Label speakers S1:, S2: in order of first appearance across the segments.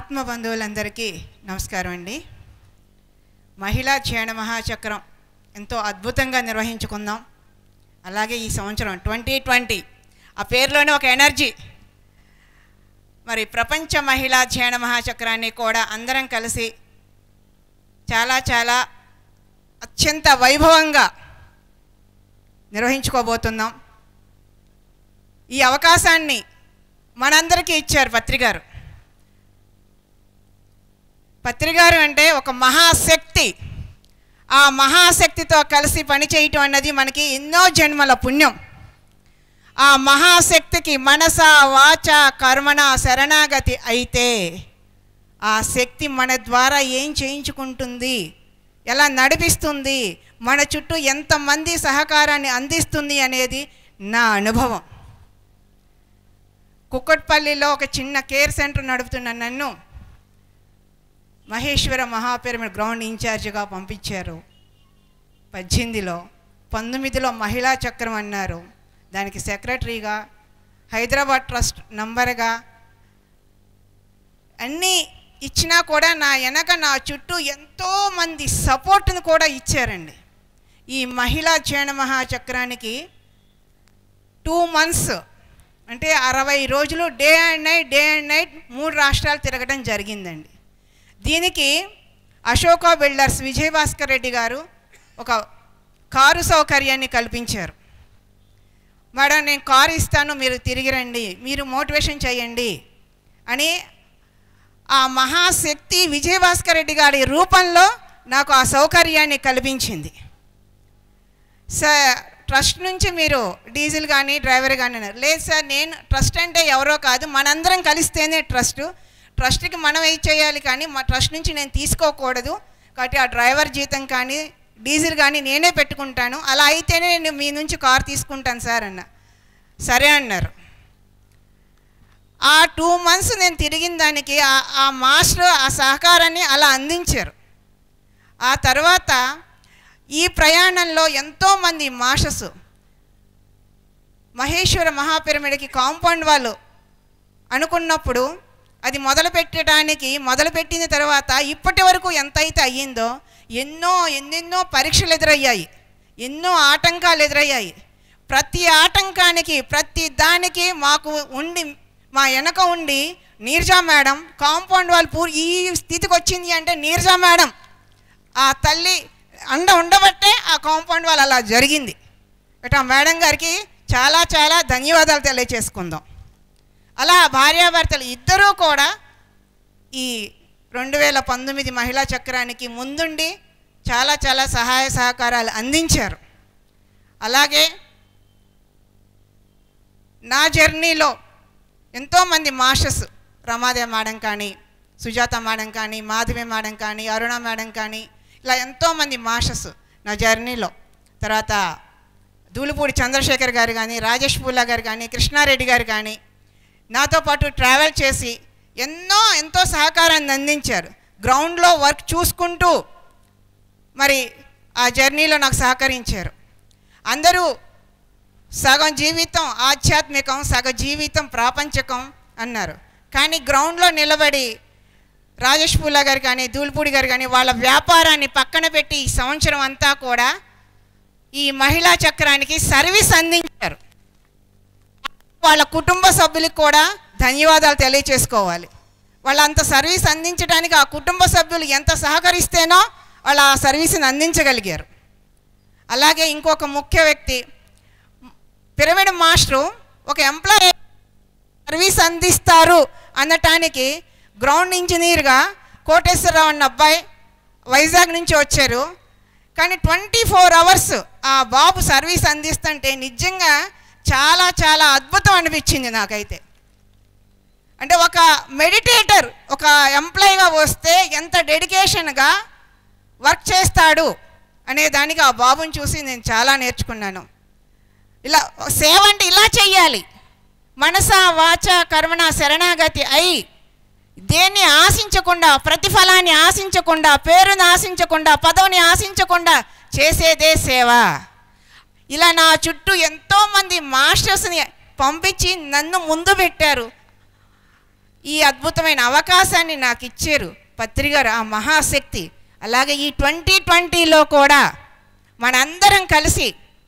S1: ఆత్మబంధువులందరికీ నమస్కారం అండి. మహిళా ధ్యాన మహాచక్రం ఎంతో అద్భుతంగా నిర్వహించుకుందాం. అలాగే ఈ సంవత్సరం 2020 ఆ పేరులోనే ఒక ఎనర్జీ. మరి ప్రపంచ మహిళా ధ్యాన మహాచక్రాన్ని కూడా అందరం కలిసి చాలా అత్యంత వైభవంగా నిర్వహించుకోబోతున్నాం. ఈ అవకాశాన్ని మనందరికీ ఇచ్చారు పత్రిగారు. పత్రిగారు అంటే ఒక మహాశక్తి. ఆ మహాశక్తితో కలిసి పనిచేయటం అన్నది మనకి ఎన్నో జన్మల పుణ్యం. ఆ మహాశక్తికి మనస వాచ కర్మణ శరణాగతి అయితే ఆ శక్తి మన ద్వారా ఏం చేయించుకుంటుంది, ఎలా నడిపిస్తుంది, మన చుట్టూ ఎంతమంది సహకారాన్ని అందిస్తుంది అనేది నా అనుభవం. కుక్కట్పల్లిలో ఒక చిన్న కేర్ సెంటర్ నడుపుతున్న నన్ను మహేశ్వర మహాపిరమిడ్ గ్రౌండ్ ఇన్ఛార్జిగా పంపించారు. 18లో 19లో మహిళా చక్రం అన్నారు. దానికి సెక్రటరీగా, హైదరాబాద్ ట్రస్ట్ నంబర్గా అన్నీ ఇచ్చినా కూడా నా చుట్టూ ఎంతోమంది సపోర్ట్ను కూడా ఇచ్చారండి. ఈ మహిళా ధ్యాన మహాచక్రానికి 2 months అంటే 60 రోజులు డే అండ్ నైట్ 3 రాష్ట్రాలు తిరగడం జరిగిందండి. దీనికి అశోక బిల్డర్స్ విజయభాస్కర్ రెడ్డి గారు ఒక కారు సౌకర్యాన్ని కల్పించారు. మేడం నేను కారు ఇస్తాను, మీరు తిరిగి రండి, మీరు మోటివేషన్ చేయండి అని ఆ మహాశక్తి విజయభాస్కర్ రెడ్డి గారి రూపంలో నాకు ఆ సౌకర్యాన్ని కల్పించింది. సార్ ట్రస్ట్ నుంచి మీరు డీజిల్ కానీ డ్రైవర్ కానీ అన్నారు. లేదు సార్, నేను ట్రస్ట్ అంటే ఎవరో కాదు, మనందరం కలిస్తేనే ట్రస్ట్కి మనం ఏం చేయాలి, కానీ మా ట్రస్ట్ నుంచి నేను తీసుకోకూడదు, కాబట్టి ఆ డ్రైవర్ జీతం కానీ డీజిల్ కానీ నేనే పెట్టుకుంటాను, అలా అయితేనే నేను మీ నుంచి కారు తీసుకుంటాను సార్ అన్న. సరే అన్నారు. ఆ 2 months నేను తిరిగిన దానికి ఆ మాస్టర్ ఆ సహకారాన్ని అలా అందించారు. ఆ తర్వాత ఈ ప్రయాణంలో ఎంతోమంది మాస్టర్స్ మహేశ్వర మహాపిరమిడ్కి కాంపౌండ్ వాళ్ళు అనుకున్నప్పుడు అది మొదలుపెట్టిన తర్వాత ఇప్పటి వరకు ఎంతైతే అయ్యిందో ఎన్నెన్నో పరీక్షలు ఎదురయ్యాయి, ఎన్నో ఆటంకాలు ఎదురయ్యాయి. ప్రతి ఆటంకానికి ప్రతి దానికి మా వెనక ఉండి నీర్జా మేడం కాంపౌండ్ వాళ్ళు ఈ స్థితికి వచ్చింది అంటే నీర్జా మేడం ఆ తల్లి ఉండబట్టే ఆ కాంపౌండ్ వాళ్ళు అలా జరిగింది. ఆ మేడం గారికి చాలా ధన్యవాదాలు తెలియచేసుకుందాం. అలా భార్యాభర్తలు ఇద్దరూ కూడా ఈ 2019 మహిళా చక్రానికి ముందుండి చాలా సహాయ సహకారాలు అందించారు. అలాగే నా జర్నీలో ఎంతోమంది మాస్టర్స్, రమాదేవి మేడం కానీ, సుజాత మేడం కానీ, మాధవి మేడం కానీ, అరుణ మేడం కానీ, ఇలా ఎంతోమంది మాస్టర్స్ నా జర్నీలో. తర్వాత దూలుపూడి చంద్రశేఖర్ గారు కానీ, రాజేష్ పూలా గారు కానీ, కృష్ణారెడ్డి గారు కానీ నాతో పాటు ట్రావెల్ చేసి ఎంతో సహకారాన్ని అందించారు. గ్రౌండ్లో వర్క్ చూసుకుంటూ మరి ఆ జర్నీలో నాకు సహకరించారు. అందరూ సగం జీవితం ఆధ్యాత్మికం, సగం జీవితం ప్రాపంచకం అన్నారు. కానీ గ్రౌండ్లో నిలబడి రాజేష్ పూలా గారు కానీ, దూల్పూడి గారు కానీ వాళ్ళ వ్యాపారాన్ని పక్కన పెట్టి ఈ సంవత్సరం అంతా కూడా ఈ మహిళా చక్రానికి సర్వీస్ అందించారు. వాళ్ళ కుటుంబ సభ్యులకు కూడా ధన్యవాదాలు తెలియచేసుకోవాలి. వాళ్ళంత సర్వీస్ అందించడానికి ఆ కుటుంబ సభ్యులు ఎంత సహకరిస్తేనో వాళ్ళు ఆ సర్వీస్ని అందించగలిగారు. అలాగే ఇంకొక ముఖ్య వ్యక్తి, పిరమిడ్ మాస్టరు ఒక ఎంప్లాయీ సర్వీస్ అందిస్తారు అనటానికి గ్రౌండ్ ఇంజనీర్గా కోటేశ్వరరావు అన్న అబ్బాయి వైజాగ్ నుంచి వచ్చారు. కానీ 24 hours ఆ బాబు సర్వీస్ అందిస్తుంటే నిజంగా చాలా అద్భుతం అనిపించింది నాకైతే. అంటే ఒక మెడిటేటర్ ఒక ఎంప్లాయీగా వస్తే ఎంత డెడికేషన్గా వర్క్ చేస్తాడు అనే దానికి ఆ బాబుని చూసి నేను చాలా నేర్చుకున్నాను. ఇలా సేవ అంటే ఇలా చెయ్యాలి, మనస వాచ కర్మణ శరణాగతి అయి దేన్ని ఆశించకుండా, ప్రతిఫలాన్ని ఆశించకుండా, పేరుని ఆశించకుండా, పదవిని ఆశించకుండా చేసేదే సేవ. ఇలా నా చుట్టూ ఎంతోమంది మాస్టర్స్ని పంపించి నన్ను ముందు పెట్టారు. ఈ అద్భుతమైన అవకాశాన్ని నాకు ఇచ్చారు పత్రిగారు, ఆ మహాశక్తి. అలాగే ఈ 2020లో కూడా మనందరం కలిసి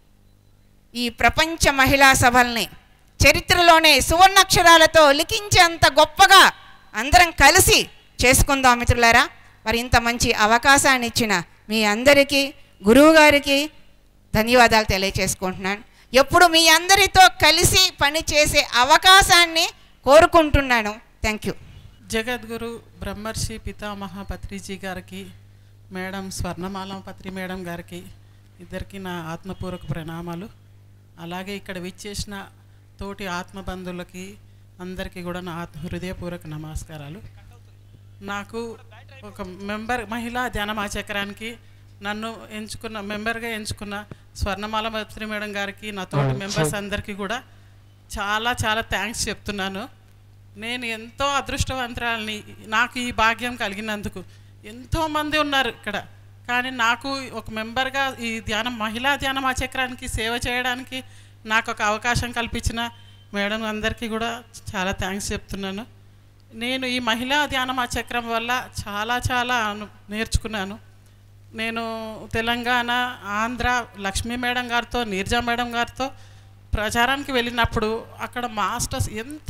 S1: ఈ ప్రపంచ మహిళా సభల్ని చరిత్రలోనే సువర్ణాక్షరాలతో లిఖించేంత గొప్పగా అందరం కలిసి చేసుకుందాం మిత్రులారా. మరి ఇంత మంచి అవకాశాన్ని ఇచ్చిన మీ అందరికీ, గురువు గారికి ధన్యవాదాలు తెలియచేసుకుంటున్నాను. ఎప్పుడు మీ అందరితో కలిసి పనిచేసే అవకాశాన్ని కోరుకుంటున్నాను. Thank you.
S2: జగద్గురు బ్రహ్మర్షి పితామహ పత్రిజీ గారికి, మేడం స్వర్ణమాల పత్రి మేడం గారికి ఇద్దరికి నా ఆత్మపూర్వక ప్రణామాలు. అలాగే ఇక్కడ విచ్చేసిన తోటి ఆత్మబంధువులకి అందరికీ కూడా నా హృదయపూర్వక నమస్కారాలు. నాకు ఒక మహిళా ధ్యానమాచక్రానికి నన్ను మెంబర్గా ఎంచుకున్న స్వర్ణమాల పత్రి మేడం గారికి, నా తోటి మెంబర్స్ అందరికీ కూడా చాలా చాలా థ్యాంక్స్ చెప్తున్నాను. నేను ఎంతో అదృష్టవంతురాలని, నాకు ఈ భాగ్యం కలిగినందుకు. ఎంతోమంది ఉన్నారు ఇక్కడ, కానీ నాకు ఒక మెంబర్గా ఈ మహిళా ధ్యానమాచక్రానికి సేవ చేయడానికి నాకు ఒక అవకాశం కల్పించిన మేడం అందరికీ కూడా చాలా థ్యాంక్స్ చెప్తున్నాను. నేను ఈ మహిళా ధ్యానమాచక్రం వల్ల చాలా చాలా నేర్చుకున్నాను. నేను తెలంగాణ, ఆంధ్ర లక్ష్మీ మేడం గారితో, నీర్జా మేడం గారితో ప్రచారానికి వెళ్ళినప్పుడు అక్కడ మాస్టర్స్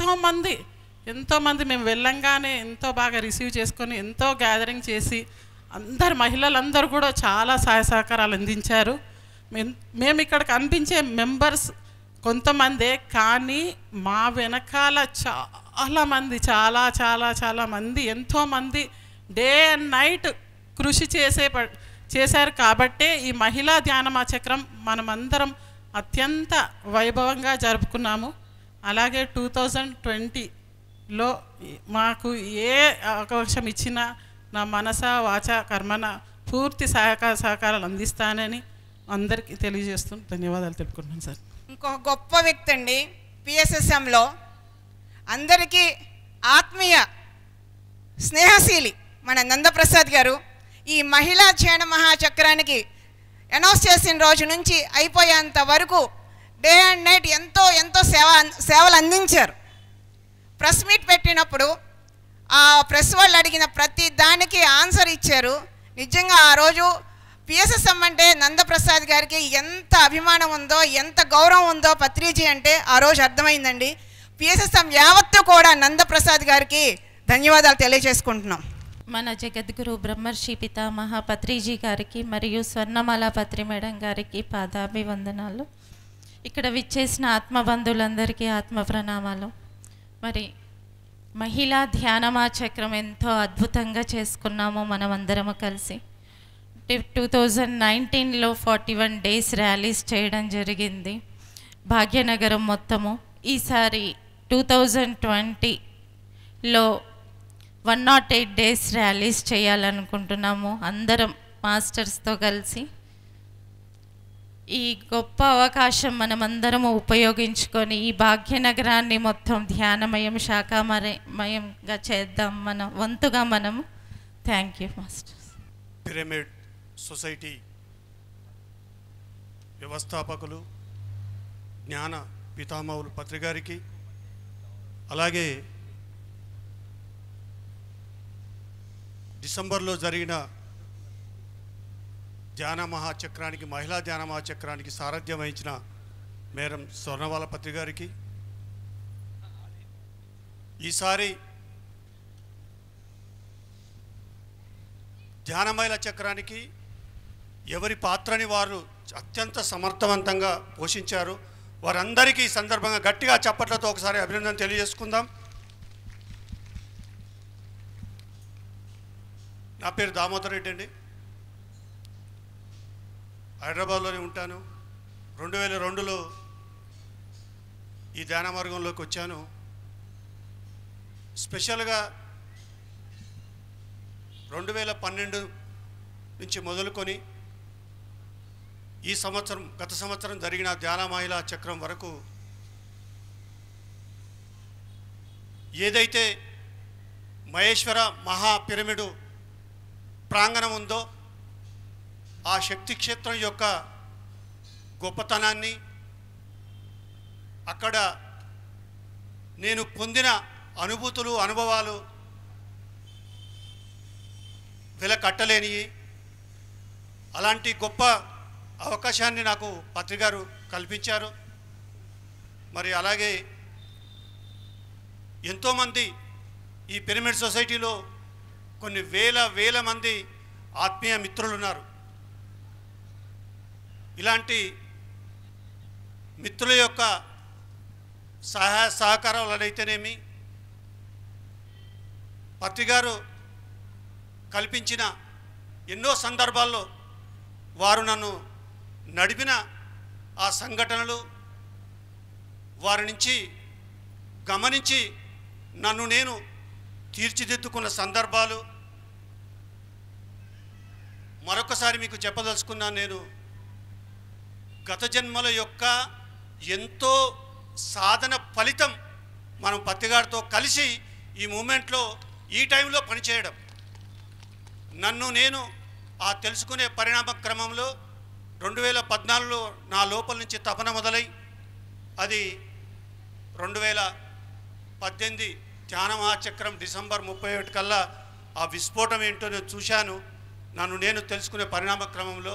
S2: ఎంతోమంది మేము వెళ్ళంగానే ఎంతో బాగా రిసీవ్ చేసుకొని ఎంతో గ్యాదరింగ్ చేసి అందరు మహిళలందరూ కూడా చాలా సహాయ సహకారాలు అందించారు. మేము ఇక్కడ కనిపించే మెంబర్స్ కొంతమందే, కానీ మా వెనకాల చాలామంది చాలా మంది ఎంతోమంది డే అండ్ నైట్ కృషి చేశారు. కాబట్టే ఈ మహిళా ధ్యానమాచక్రం మనమందరం అత్యంత వైభవంగా జరుపుకున్నాము. అలాగే 2020లో మాకు ఏ అవకాశం ఇచ్చినా నా మనస వాచ కర్మన పూర్తి సహకారాలు అందిస్తానని అందరికీ తెలియజేస్తూ ధన్యవాదాలు తెలుపుకుంటున్నాను సార్.
S1: ఇంకొక గొప్ప వ్యక్తి అండి పిఎస్ఎస్ఎంలో అందరికీ ఆత్మీయ స్నేహశీలి మన నందప్రసాద్ గారు. ఈ మహిళా ధ్యాన మహాచక్రానికి అనౌన్స్ చేసిన రోజు నుంచి అయిపోయేంత వరకు డే అండ్ నైట్ ఎంతో సేవలు అందించారు. ప్రెస్ మీట్ పెట్టినప్పుడు ఆ ప్రెస్ వాళ్ళు అడిగిన ప్రతి దానికి ఆన్సర్ ఇచ్చారు. నిజంగా ఆ రోజు పిఎస్ఎస్ఎం అంటే నందప్రసాద్ గారికి ఎంత అభిమానం ఉందో, ఎంత గౌరవం ఉందో పత్రిజీ అంటే ఆ రోజు అర్థమైందండి. పిఎస్ఎస్ఎం యావత్తు కూడా నందప్రసాద్ గారికి ధన్యవాదాలు తెలియజేసుకుంటున్నాం.
S3: మన జగద్గురు బ్రహ్మర్షి పితామహ పత్రిజీ గారికి మరియు స్వర్ణమాల పత్రి మేడం గారికి పాదాభివందనాలు. ఇక్కడ విచ్చేసిన ఆత్మబంధువులందరికీ ఆత్మ ప్రణామాలు. మరి మహిళా ధ్యానమాచక్రం ఎంతో అద్భుతంగా చేసుకున్నాము మనమందరము కలిసి. 2019లో 41 డేస్ ర్యాలీస్ చేయడం జరిగింది భాగ్యనగరం మొత్తము. ఈసారి 2020లో 108 డేస్ ర్యాలీస్ చేయాలనుకుంటున్నాము అందరం మాస్టర్స్తో కలిసి. ఈ గొప్ప అవకాశం మనమందరము ఉపయోగించుకొని ఈ భాగ్యనగరాన్ని మొత్తం ధ్యానమయం, శాఖామయంగా చేద్దాం మన వంతుగా మనము. Thank you masters.
S4: Pyramid society వ్యవస్థాపకులు జ్ఞాన పితామహులు పత్రిగారికి, అలాగే డిసెంబర్లో జరిగిన ధ్యాన మహాచక్రానికి, మహిళా ధ్యాన మహాచక్రానికి సారథ్యం వహించిన మేడం స్వర్ణమాల పత్రిగారికి, ఈసారి ధ్యాన మహిళా చక్రానికి ఎవరి పాత్రని వారు అత్యంత సమర్థవంతంగా పోషించారు. వారందరికీ ఈ సందర్భంగా గట్టిగా చప్పట్లతో ఒకసారి అభినందన తెలియజేసుకుందాం. నా పేరు దామోదర్ రెడ్డి అండి. హైదరాబాద్లోనే ఉంటాను. 2002లో ఈ ధ్యాన మార్గంలోకి వచ్చాను. స్పెషల్గా 2012 నుంచి మొదలుకొని ఈ సంవత్సరం, గత సంవత్సరం జరిగిన ధ్యాన మహిళా చక్రం వరకు ఏదైతే మహేశ్వర మహా పిరమిడు ప్రాంగణం ఉందో ఆ శక్తి క్షేత్రం యొక్క గొప్పతనాన్ని, అక్కడ నేను పొందిన అనుభూతులు అనుభవాలు వెల కట్టలేనివి. అలాంటి గొప్ప అవకాశాన్ని నాకు పత్రికారు కల్పించారు. మరి అలాగే ఎంతోమంది ఈ పిరమిడ్ సొసైటీలో కొన్ని వేల మంది ఆత్మీయ మిత్రులు ఉన్నారు. ఇలాంటి మిత్రుల యొక్క సహాయ సహకారాలైతేనేమి, పత్రికారు కల్పించిన ఎన్నో సందర్భాల్లో వారు నన్ను నడిపిన ఆ సంఘటనలు, వారి నుంచి గమనించి నన్ను నేను తీర్చిదిద్దుకున్న సందర్భాలు మరొకసారి మీకు చెప్పదలుచుకున్నాను. నేను గత జన్మల యొక్క ఎంతో సాధన ఫలితం మనం పత్రికారితో కలిసి ఈ మూమెంట్లో ఈ టైంలో పనిచేయడం. నన్ను నేను ఆ తెలుసుకునే పరిణామ క్రమంలో 2014లో నా లోపల నుంచి తపన మొదలై అది 2018 ధ్యాన మహాచక్రం డిసెంబర్ 31 కల్లా ఆ విస్ఫోటం ఏంటో నేను చూశాను. నన్ను నేను తెలుసుకునే పరిణామ క్రమంలో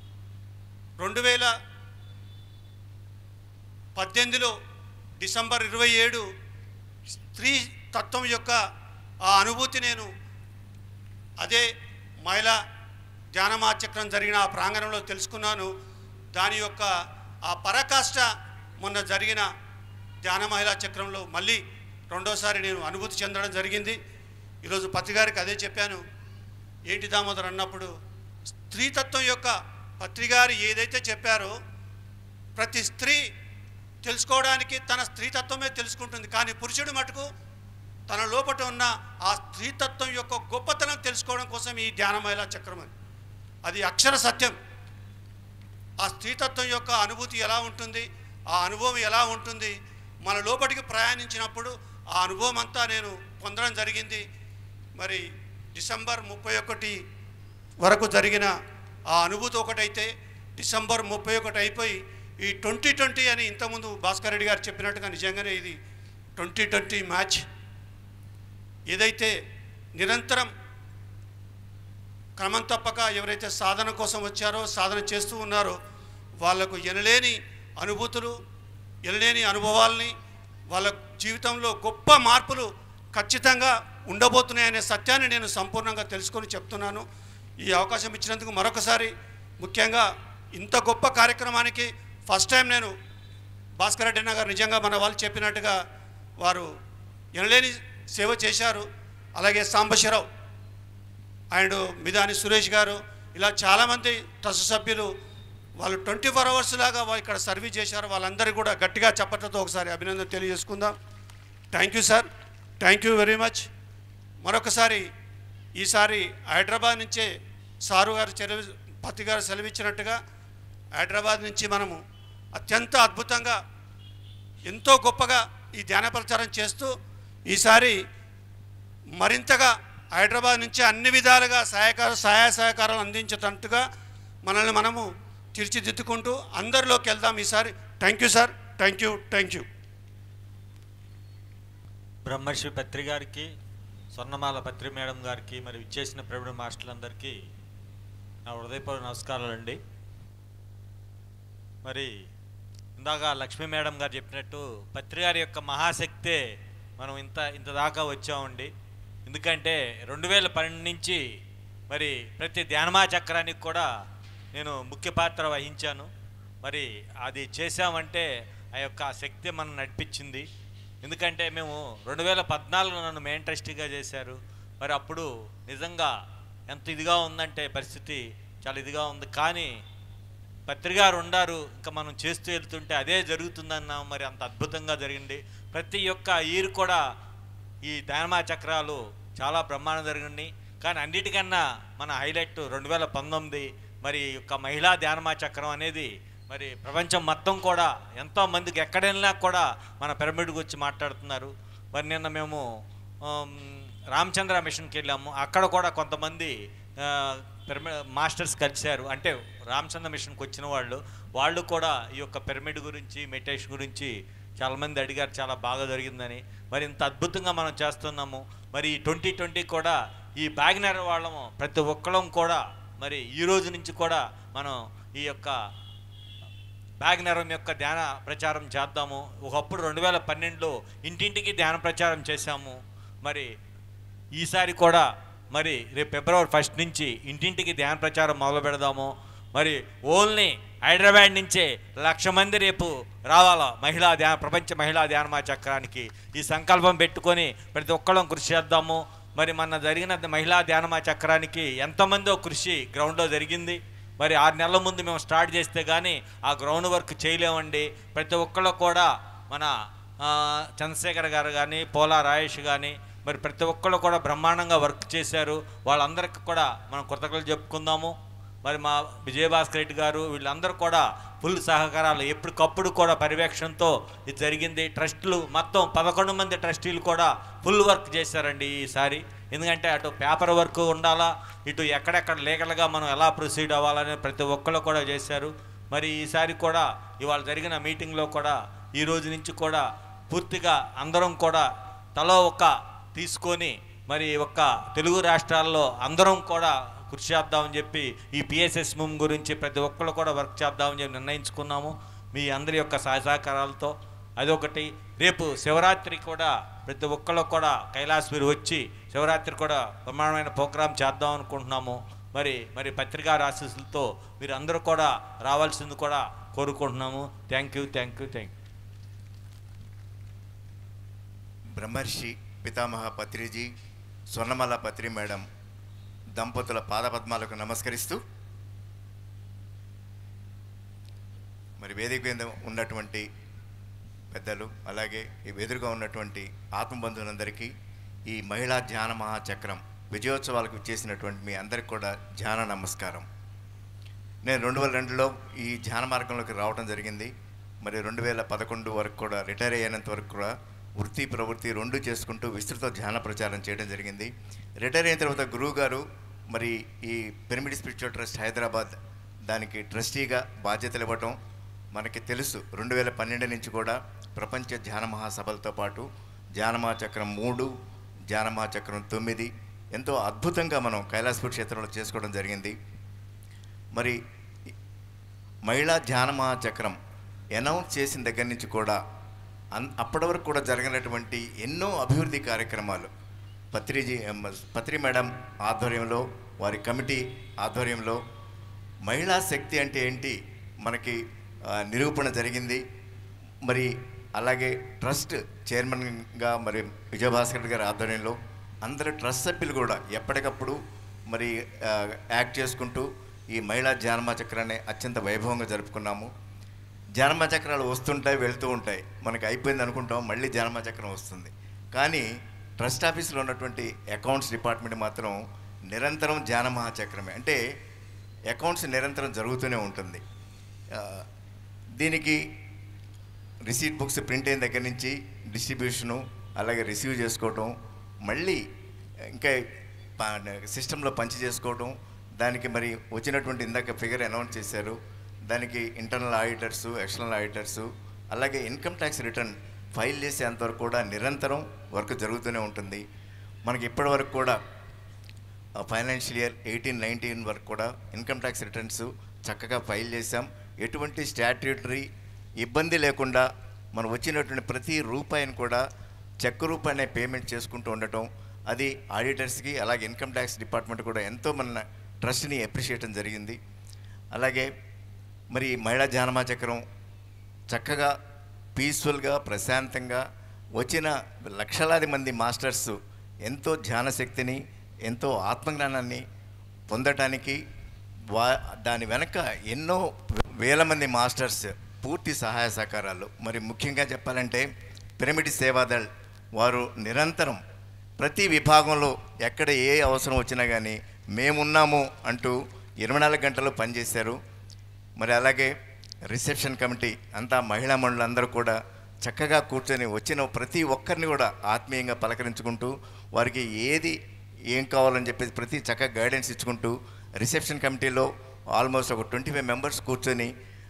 S4: 2018లో డిసెంబర్ 27 స్త్రీ తత్వం యొక్క ఆ అనుభూతి నేను అదే మహిళా ధ్యాన మహాచక్రం జరిగిన ఆ ప్రాంగణంలో తెలుసుకున్నాను. దాని యొక్క ఆ పరాకాష్ఠ మొన్న జరిగిన ధ్యాన మహిళా చక్రంలో మళ్ళీ రెండోసారి నేను అనుభూతి చెందడం జరిగింది. ఈరోజు పత్రికారికి అదే చెప్పాను. ఏంటి దామోదర్ అన్నప్పుడు స్త్రీతత్వం యొక్క పత్రికారు ఏదైతే చెప్పారో ప్రతి స్త్రీ తెలుసుకోవడానికి తన స్త్రీతత్వమే తెలుసుకుంటుంది. కానీ పురుషుడు మటుకు తన లోపల ఉన్న ఆ స్త్రీతత్వం యొక్క గొప్పతనం తెలుసుకోవడం కోసం ఈ ధ్యాన మహిళా చక్రం అని, అది అక్షర సత్యం. ఆ స్త్రీతత్వం యొక్క అనుభూతి ఎలా ఉంటుంది, ఆ అనుభవం ఎలా ఉంటుంది, మన లోపలికి ప్రయాణించినప్పుడు ఆ అనుభవం అంతా నేను పొందడం జరిగింది. మరి డిసెంబర్ 31 వరకు జరిగిన ఆ అనుభూతి ఒకటైతే డిసెంబర్ 31 అయిపోయి ఈ 2020 అని ఇంతకుముందు భాస్కర్ రెడ్డి గారు చెప్పినట్టుగా నిజంగానే ఇది 2020 మ్యాచ్. ఏదైతే నిరంతరం క్రమం తప్పక ఎవరైతే సాధన కోసం వచ్చారో, సాధన చేస్తూ ఉన్నారో వాళ్లకు ఎనలేని అనుభూతులు, ఎనలేని అనుభవాల్ని, వాళ్ళ జీవితంలో గొప్ప మార్పులు ఖచ్చితంగా ఉండబోతున్నాయనే సత్యాన్ని నేను సంపూర్ణంగా తెలుసుకొని చెప్తున్నాను. ఈ అవకాశం ఇచ్చినందుకు మరొకసారి, ముఖ్యంగా ఇంత గొప్ప కార్యక్రమానికి ఫస్ట్ టైం నేను భాస్కర్ రెడ్డి గారు నిజంగా మన వాళ్ళు చెప్పినట్టుగా వారు ఎనలేని సేవ చేశారు. అలాగే సాంబశివరావు అండ్ మిదాని సురేష్ గారు, ఇలా చాలామంది ట్రస్ట్ సభ్యులు వాళ్ళు 24 hours లాగా ఇక్కడ సర్వీస్ చేశారు. వాళ్ళందరికీ కూడా గట్టిగా చప్పట్లతో ఒకసారి అభినందన తెలియజేసుకుందాం. Thank you sir, thank you very much. మరొకసారి ఈసారి హైదరాబాద్ నుంచే సారు గారు పత్రికారు సెలవిచ్చినట్టుగా హైదరాబాద్ నుంచి మనము అత్యంత అద్భుతంగా ఎంతో గొప్పగా ఈ ధ్యాన ప్రచారం చేస్తూ ఈసారి మరింతగా హైదరాబాద్ నుంచి అన్ని విధాలుగా సహాయ సహకారాలు అందించేటట్టుగా మనల్ని మనము తీర్చిదిద్దుకుంటూ అందరిలోకి వెళ్దాం ఈసారి. Thank you sir, thank you, thank you.
S5: Brahmarshi Patri గారికి, స్వర్ణమాల పత్రి మేడం గారికి, మరి ఇచ్చేసిన ప్రవీణ మాస్టర్లందరికీ నా హృదయపూర్వక నమస్కారాలండి. మరి ఇందాక లక్ష్మీ మేడం గారు చెప్పినట్టు పత్రి గారి యొక్క మహాశక్తే మనం ఇంత దాకా వచ్చామండి. ఎందుకంటే 2012 నుంచి మరి ప్రతి ధ్యానమా చక్రానికి కూడా నేను ముఖ్య పాత్ర వహించాను. మరి అది చేశామంటే ఆ యొక్క శక్తి మనం నడిపించింది. ఎందుకంటే మేము 2014లో నన్ను మెయిన్ ట్రస్టీగా చేశారు. మరి అప్పుడు నిజంగా ఎంత ఇదిగా ఉందంటే పరిస్థితి చాలా ఇదిగా ఉంది. కానీ పత్రికారు ఉండారు, ఇంకా మనం చేస్తూ వెళ్తుంటే అదే జరుగుతుందన్నాం. మరి అంత అద్భుతంగా జరిగింది. ప్రతి ఒక్క ఇయర్ కూడా ఈ ధ్యానమా చక్రాలు చాలా బ్రహ్మాండం జరిగింది. కానీ అన్నిటికన్నా మన హైలైట్ 2019 మరి యొక్క మహిళా ధ్యానమా చక్రం అనేది మరి ప్రపంచం మొత్తం కూడా ఎంతోమందికి ఎక్కడైనా కూడా మన పిరమిడ్కి వచ్చి మాట్లాడుతున్నారు. మరి నిన్న మేము రామచంద్ర మిషన్కి వెళ్ళాము. అక్కడ కూడా కొంతమంది పిరమిడ్ మాస్టర్స్ కలిశారు. అంటే రామచంద్ర మిషన్కి వచ్చిన వాళ్ళు కూడా ఈ యొక్క పిరమిడ్ గురించి, మెడిటేషన్ గురించి చాలామంది అడిగారు చాలా బాగా జరిగిందని. మరి ఇంత అద్భుతంగా మనం చేస్తున్నాము. మరి 2020 కూడా ఈ భాగ్యనగర్ వాళ్ళము ప్రతి ఒక్కళ్ళం కూడా మరి ఈ రోజు నుంచి కూడా మనం ఈ యొక్క భాగ్యనగరం యొక్క ధ్యాన ప్రచారం చేద్దాము. ఒకప్పుడు 2012లో ఇంటింటికి ధ్యాన ప్రచారం చేశాము. మరి ఈసారి కూడా మరి రేపు ఫిబ్రవరి 1 నుంచి ఇంటింటికి ధ్యాన ప్రచారం మొదలు పెడదాము. మరి ఓన్లీ హైదరాబాద్ నుంచే 1,00,000 మంది రేపు రావాలా ప్రపంచ మహిళా ధ్యాన మహాచక్రానికి. ఈ సంకల్పం పెట్టుకొని ప్రతి ఒక్కళ్ళం కృషి చేద్దాము. మరి మన జరిగిన మహిళా ధ్యాన మహాచక్రానికి ఎంతమందో కృషి గ్రౌండ్లో జరిగింది. మరి 6 నెలల ముందు మేము స్టార్ట్ చేస్తే కానీ ఆ గ్రౌండ్ వర్క్ చేయలేమండి. ప్రతి ఒక్కళ్ళు కూడా మన చంద్రశేఖర్ గారు కానీ, పోలా రాయేష్ కానీ, మరి ప్రతి ఒక్కళ్ళు కూడా బ్రహ్మాండంగా వర్క్ చేశారు. వాళ్ళందరికీ కూడా మనం కృతజ్ఞతలు చెప్పుకుందాము. మరి మా విజయభాస్కర్ రెడ్డి గారు వీళ్ళందరూ కూడా ఫుల్ సహకారాలు ఎప్పటికప్పుడు కూడా పర్యవేక్షణతో ఇది జరిగింది. ట్రస్టులు మొత్తం 11 మంది ట్రస్టీలు కూడా ఫుల్ వర్క్ చేశారండి ఈసారి. ఎందుకంటే అటు పేపర్ వర్క్ ఉండాలా, ఇటు ఎక్కడెక్కడ లీగల్గా మనం ఎలా ప్రొసీడ్ అవ్వాలని ప్రతి ఒక్కళ్ళు కూడా చేశారు. మరి ఈసారి కూడా ఇవాళ జరిగిన మీటింగ్లో కూడా ఈ రోజు నుంచి కూడా పూర్తిగా అందరం కూడా తలో ఒక్క తీసుకొని మరి ఒక్క తెలుగు రాష్ట్రాల్లో అందరం కూడా కృషి చేద్దామని చెప్పి ఈ పిఎస్ఎస్ మూమ్ గురించి ప్రతి ఒక్కళ్ళు కూడా వర్క్ చేద్దామని చెప్పి నిర్ణయించుకున్నాము మీ అందరి యొక్క సహకారాలతో. అదొకటి. రేపు శివరాత్రి కూడా ప్రతి ఒక్కళ్ళు కూడా కైలాసగిరి వచ్చి శివరాత్రి కూడా బ్రహ్మాండమైన ప్రోగ్రాం చేద్దాం అనుకుంటున్నాము. మరి పత్రికా ఆశీస్సులతో మీరు అందరూ కూడా రావాల్సింది కూడా కోరుకుంటున్నాము. Thank you.
S6: Brahmarshi Pitamaha Patriji, Swarnamala Patri madam దంపతుల పాదపద్మాలకు నమస్కరిస్తూ, మరి వేదిక మీద ఉన్నటువంటి పెద్దలు, అలాగే ఈ ఎదురుగా ఉన్నటువంటి ఆత్మబంధువులందరికీ ఈ మహిళా ధ్యాన మహాచక్రం విజయోత్సవాలకు ఇచ్చేసినటువంటి మీ అందరికి కూడా ధ్యాన నమస్కారం. నేను 2002లో ఈ ధ్యాన మార్గంలోకి రావడం జరిగింది. మరి 2011 వరకు కూడా రిటైర్ అయ్యేంత వరకు కూడా వృత్తి ప్రవృత్తి 2 చేసుకుంటూ విస్తృత ధ్యాన ప్రచారం చేయడం జరిగింది. రిటైర్ అయిన తర్వాత గురువు గారు మరి ఈ పిరమిడ్ స్పిరిచువల్ ట్రస్ట్ హైదరాబాద్ దానికి ట్రస్టీగా బాధ్యతలు ఇవ్వటం మనకి తెలుసు. 2012 నుంచి కూడా ప్రపంచ ధ్యాన మహాసభలతో పాటు ధ్యాన మహాచక్రం 3, ధ్యాన మహాచక్రం 9 ఎంతో అద్భుతంగా మనం కైలాసపూర్ క్షేత్రంలో చేసుకోవడం జరిగింది. మరి మహిళా ధ్యాన మహాచక్రం అనౌన్స్ చేసిన దగ్గర నుంచి కూడా అప్పటి వరకు కూడా జరిగినటువంటి ఎన్నో అభివృద్ధి కార్యక్రమాలు పత్రి మేడం ఆధ్వర్యంలో, వారి కమిటీ ఆధ్వర్యంలో మహిళా శక్తి అంటే ఏంటి మనకి నిరూపణ జరిగింది. మరి అలాగే ట్రస్ట్ చైర్మన్గా మరి విజయభాస్కర్ గారి ఆధ్వర్యంలో అందరు ట్రస్ట్ సభ్యులు కూడా ఎప్పటికప్పుడు మరి యాక్ట్ చేసుకుంటూ ఈ మహిళా ధ్యాన చక్రాన్ని అత్యంత వైభవంగా జరుపుకున్నాము. ధ్యాన చక్రాలు వస్తుంటాయి, వెళ్తూ ఉంటాయి. మనకి అయిపోయింది అనుకుంటాం, మళ్ళీ ధ్యాన చక్రం వస్తుంది. కానీ ట్రస్ట్ ఆఫీస్లో ఉన్నటువంటి అకౌంట్స్ డిపార్ట్మెంట్ మాత్రం నిరంతరం ధ్యాన మహాచక్రమే. అంటే అకౌంట్స్ నిరంతరం జరుగుతూనే ఉంటుంది. దీనికి రిసీట్ బుక్స్ ప్రింట్ అయిన దగ్గర నుంచి డిస్ట్రిబ్యూషను, అలాగే రిసీవ్ చేసుకోవటం, మళ్ళీ ఇంకా సిస్టంలో పంచి చేసుకోవటం, దానికి మరి వచ్చినటువంటి ఇందాక ఫిగర్ అనౌన్స్ చేశారు, దానికి ఇంటర్నల్ ఆడిటర్సు, ఎక్స్టర్నల్ ఆడిటర్సు, అలాగే ఇన్కమ్ ట్యాక్స్ రిటర్న్ ఫైల్ చేసేంతవరకు కూడా నిరంతరం వర్క్ జరుగుతూనే ఉంటుంది. మనకి ఇప్పటి వరకు కూడా ఫైనాన్షియల్ ఇయర్ 18-19 వరకు కూడా ఇన్కమ్ ట్యాక్స్ రిటర్న్స్ చక్కగా ఫైల్ చేశాం. ఎటువంటి స్టాట్యూటరీ ఇబ్బంది లేకుండా మనం వచ్చినటువంటి ప్రతి రూపాయిని కూడా చెక్ రూపాయనే పేమెంట్ చేసుకుంటూ ఉండటం, అది ఆడిటర్స్కి అలాగే ఇన్కమ్ ట్యాక్స్ డిపార్ట్మెంట్ కూడా ఎంతో మన ట్రస్ట్ని అప్రిషియేట్ జరిగింది. అలాగే మరి మహిళా ధ్యాన చక్రం చక్కగా పీస్ఫుల్గా ప్రశాంతంగా వచ్చిన లక్షలాది మంది మాస్టర్స్ ఎంతో ధ్యాన శక్తిని, ఎంతో ఆత్మజ్ఞానాన్ని పొందటానికి దాని వెనక ఎన్నో వేల మంది మాస్టర్స్ పూర్తి సహాయ సహకారాలు. మరి ముఖ్యంగా చెప్పాలంటే పిరమిడ్ సేవాదళ్ వారు నిరంతరం ప్రతి విభాగంలో ఎక్కడ ఏ అవసరం వచ్చినా కానీ మేమున్నాము అంటూ 24 గంటలు పనిచేశారు. మరి అలాగే రిసెప్షన్ కమిటీ అంతా మహిళా మండలందరూ కూడా చక్కగా కూర్చొని వచ్చిన ప్రతి ఒక్కరిని కూడా ఆత్మీయంగా పలకరించుకుంటూ వారికి ఏం కావాలని చెప్పేసి ప్రతి చక్కగా గైడెన్స్ ఇచ్చుకుంటూ రిసెప్షన్ కమిటీలో ఆల్మోస్ట్ ఒక 25 మెంబర్స్ కూర్చొని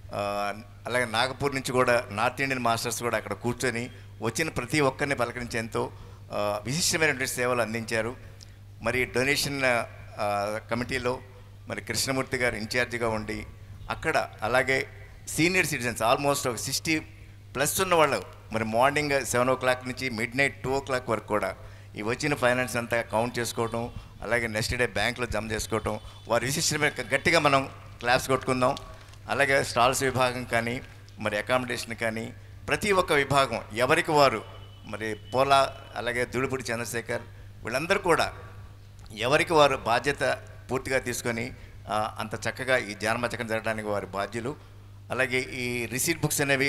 S6: అలాగే నాగపూర్ నుంచి కూడా నార్త్ ఇండియన్ మాస్టర్స్ కూడా అక్కడ కూర్చొని వచ్చిన ప్రతి ఒక్కరిని పలకరించి ఎంతో విశిష్టమైనటువంటి సేవలు అందించారు. మరి డొనేషన్ కమిటీలో మరి కృష్ణమూర్తి గారు ఇన్ఛార్జిగా ఉండి అక్కడ అలాగే సీనియర్ సిటిజన్స్ ఆల్మోస్ట్ ఒక 60+ ఉన్న వాళ్ళు మరి మార్నింగ్ 7 o'clock నుంచి మిడ్నైట్ 2 o'clock వరకు కూడా ఈ వచ్చిన ఫైనాన్స్ అంతా కౌంట్ చేసుకోవటం, అలాగే నెక్స్ట్ డే బ్యాంకులో జమ చేసుకోవటం, వారి విశిష్టమైన గట్టిగా మనం క్లాప్స్ కొట్టుకుందాం. అలాగే స్టాల్స్ విభాగం కానీ మరి అకామిడేషన్ కానీ ప్రతి ఒక్క విభాగం ఎవరికి వారు మరి పోలా అలాగే దుడిపూడి చంద్రశేఖర్ వీళ్ళందరూ కూడా ఎవరికి వారు బాధ్యత పూర్తిగా తీసుకొని అంత చక్కగా ఈ జానమహా చక్రం జరగడానికి వారి బాధ్యులు. అలాగే ఈ రిసీట్ బుక్స్ అనేవి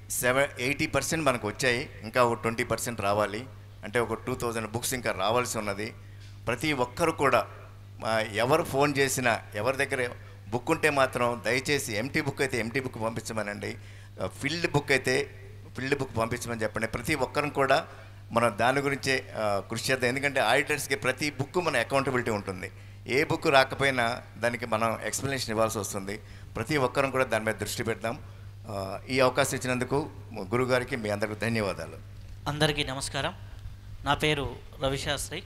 S6: 80% మనకు వచ్చాయి, ఇంకా ఒక 20% రావాలి. అంటే ఒక 2000 బుక్స్ ఇంకా రావాల్సి ఉన్నది. ప్రతి ఒక్కరు కూడా ఎవరు ఫోన్ చేసినా ఎవరి దగ్గర బుక్ ఉంటే మాత్రం దయచేసి ఎంటీ బుక్ అయితే ఎంటీ బుక్ పంపించమనండి, ఫిల్డ్ బుక్ అయితే ఫిల్డ్ బుక్ పంపించమని చెప్పండి. ప్రతి ఒక్కరం కూడా మనం దాని గురించే కృషి చేద్దాం. ఎందుకంటే ఆడిటర్స్కి ప్రతి బుక్ మన అకౌంటబిలిటీ ఉంటుంది. ఏ బుక్ రాకపోయినా దానికి మనం ఎక్స్ప్లెనేషన్ ఇవ్వాల్సి వస్తుంది. ప్రతి ఒక్కరం కూడా దాని మీద దృష్టి పెడదాం. ఈ అవకాశం ఇచ్చినందుకు గురుగారికి మీ అందరికీ ధన్యవాదాలు.
S7: అందరికీ నమస్కారం. నా పేరు రవిశాస్త్రి.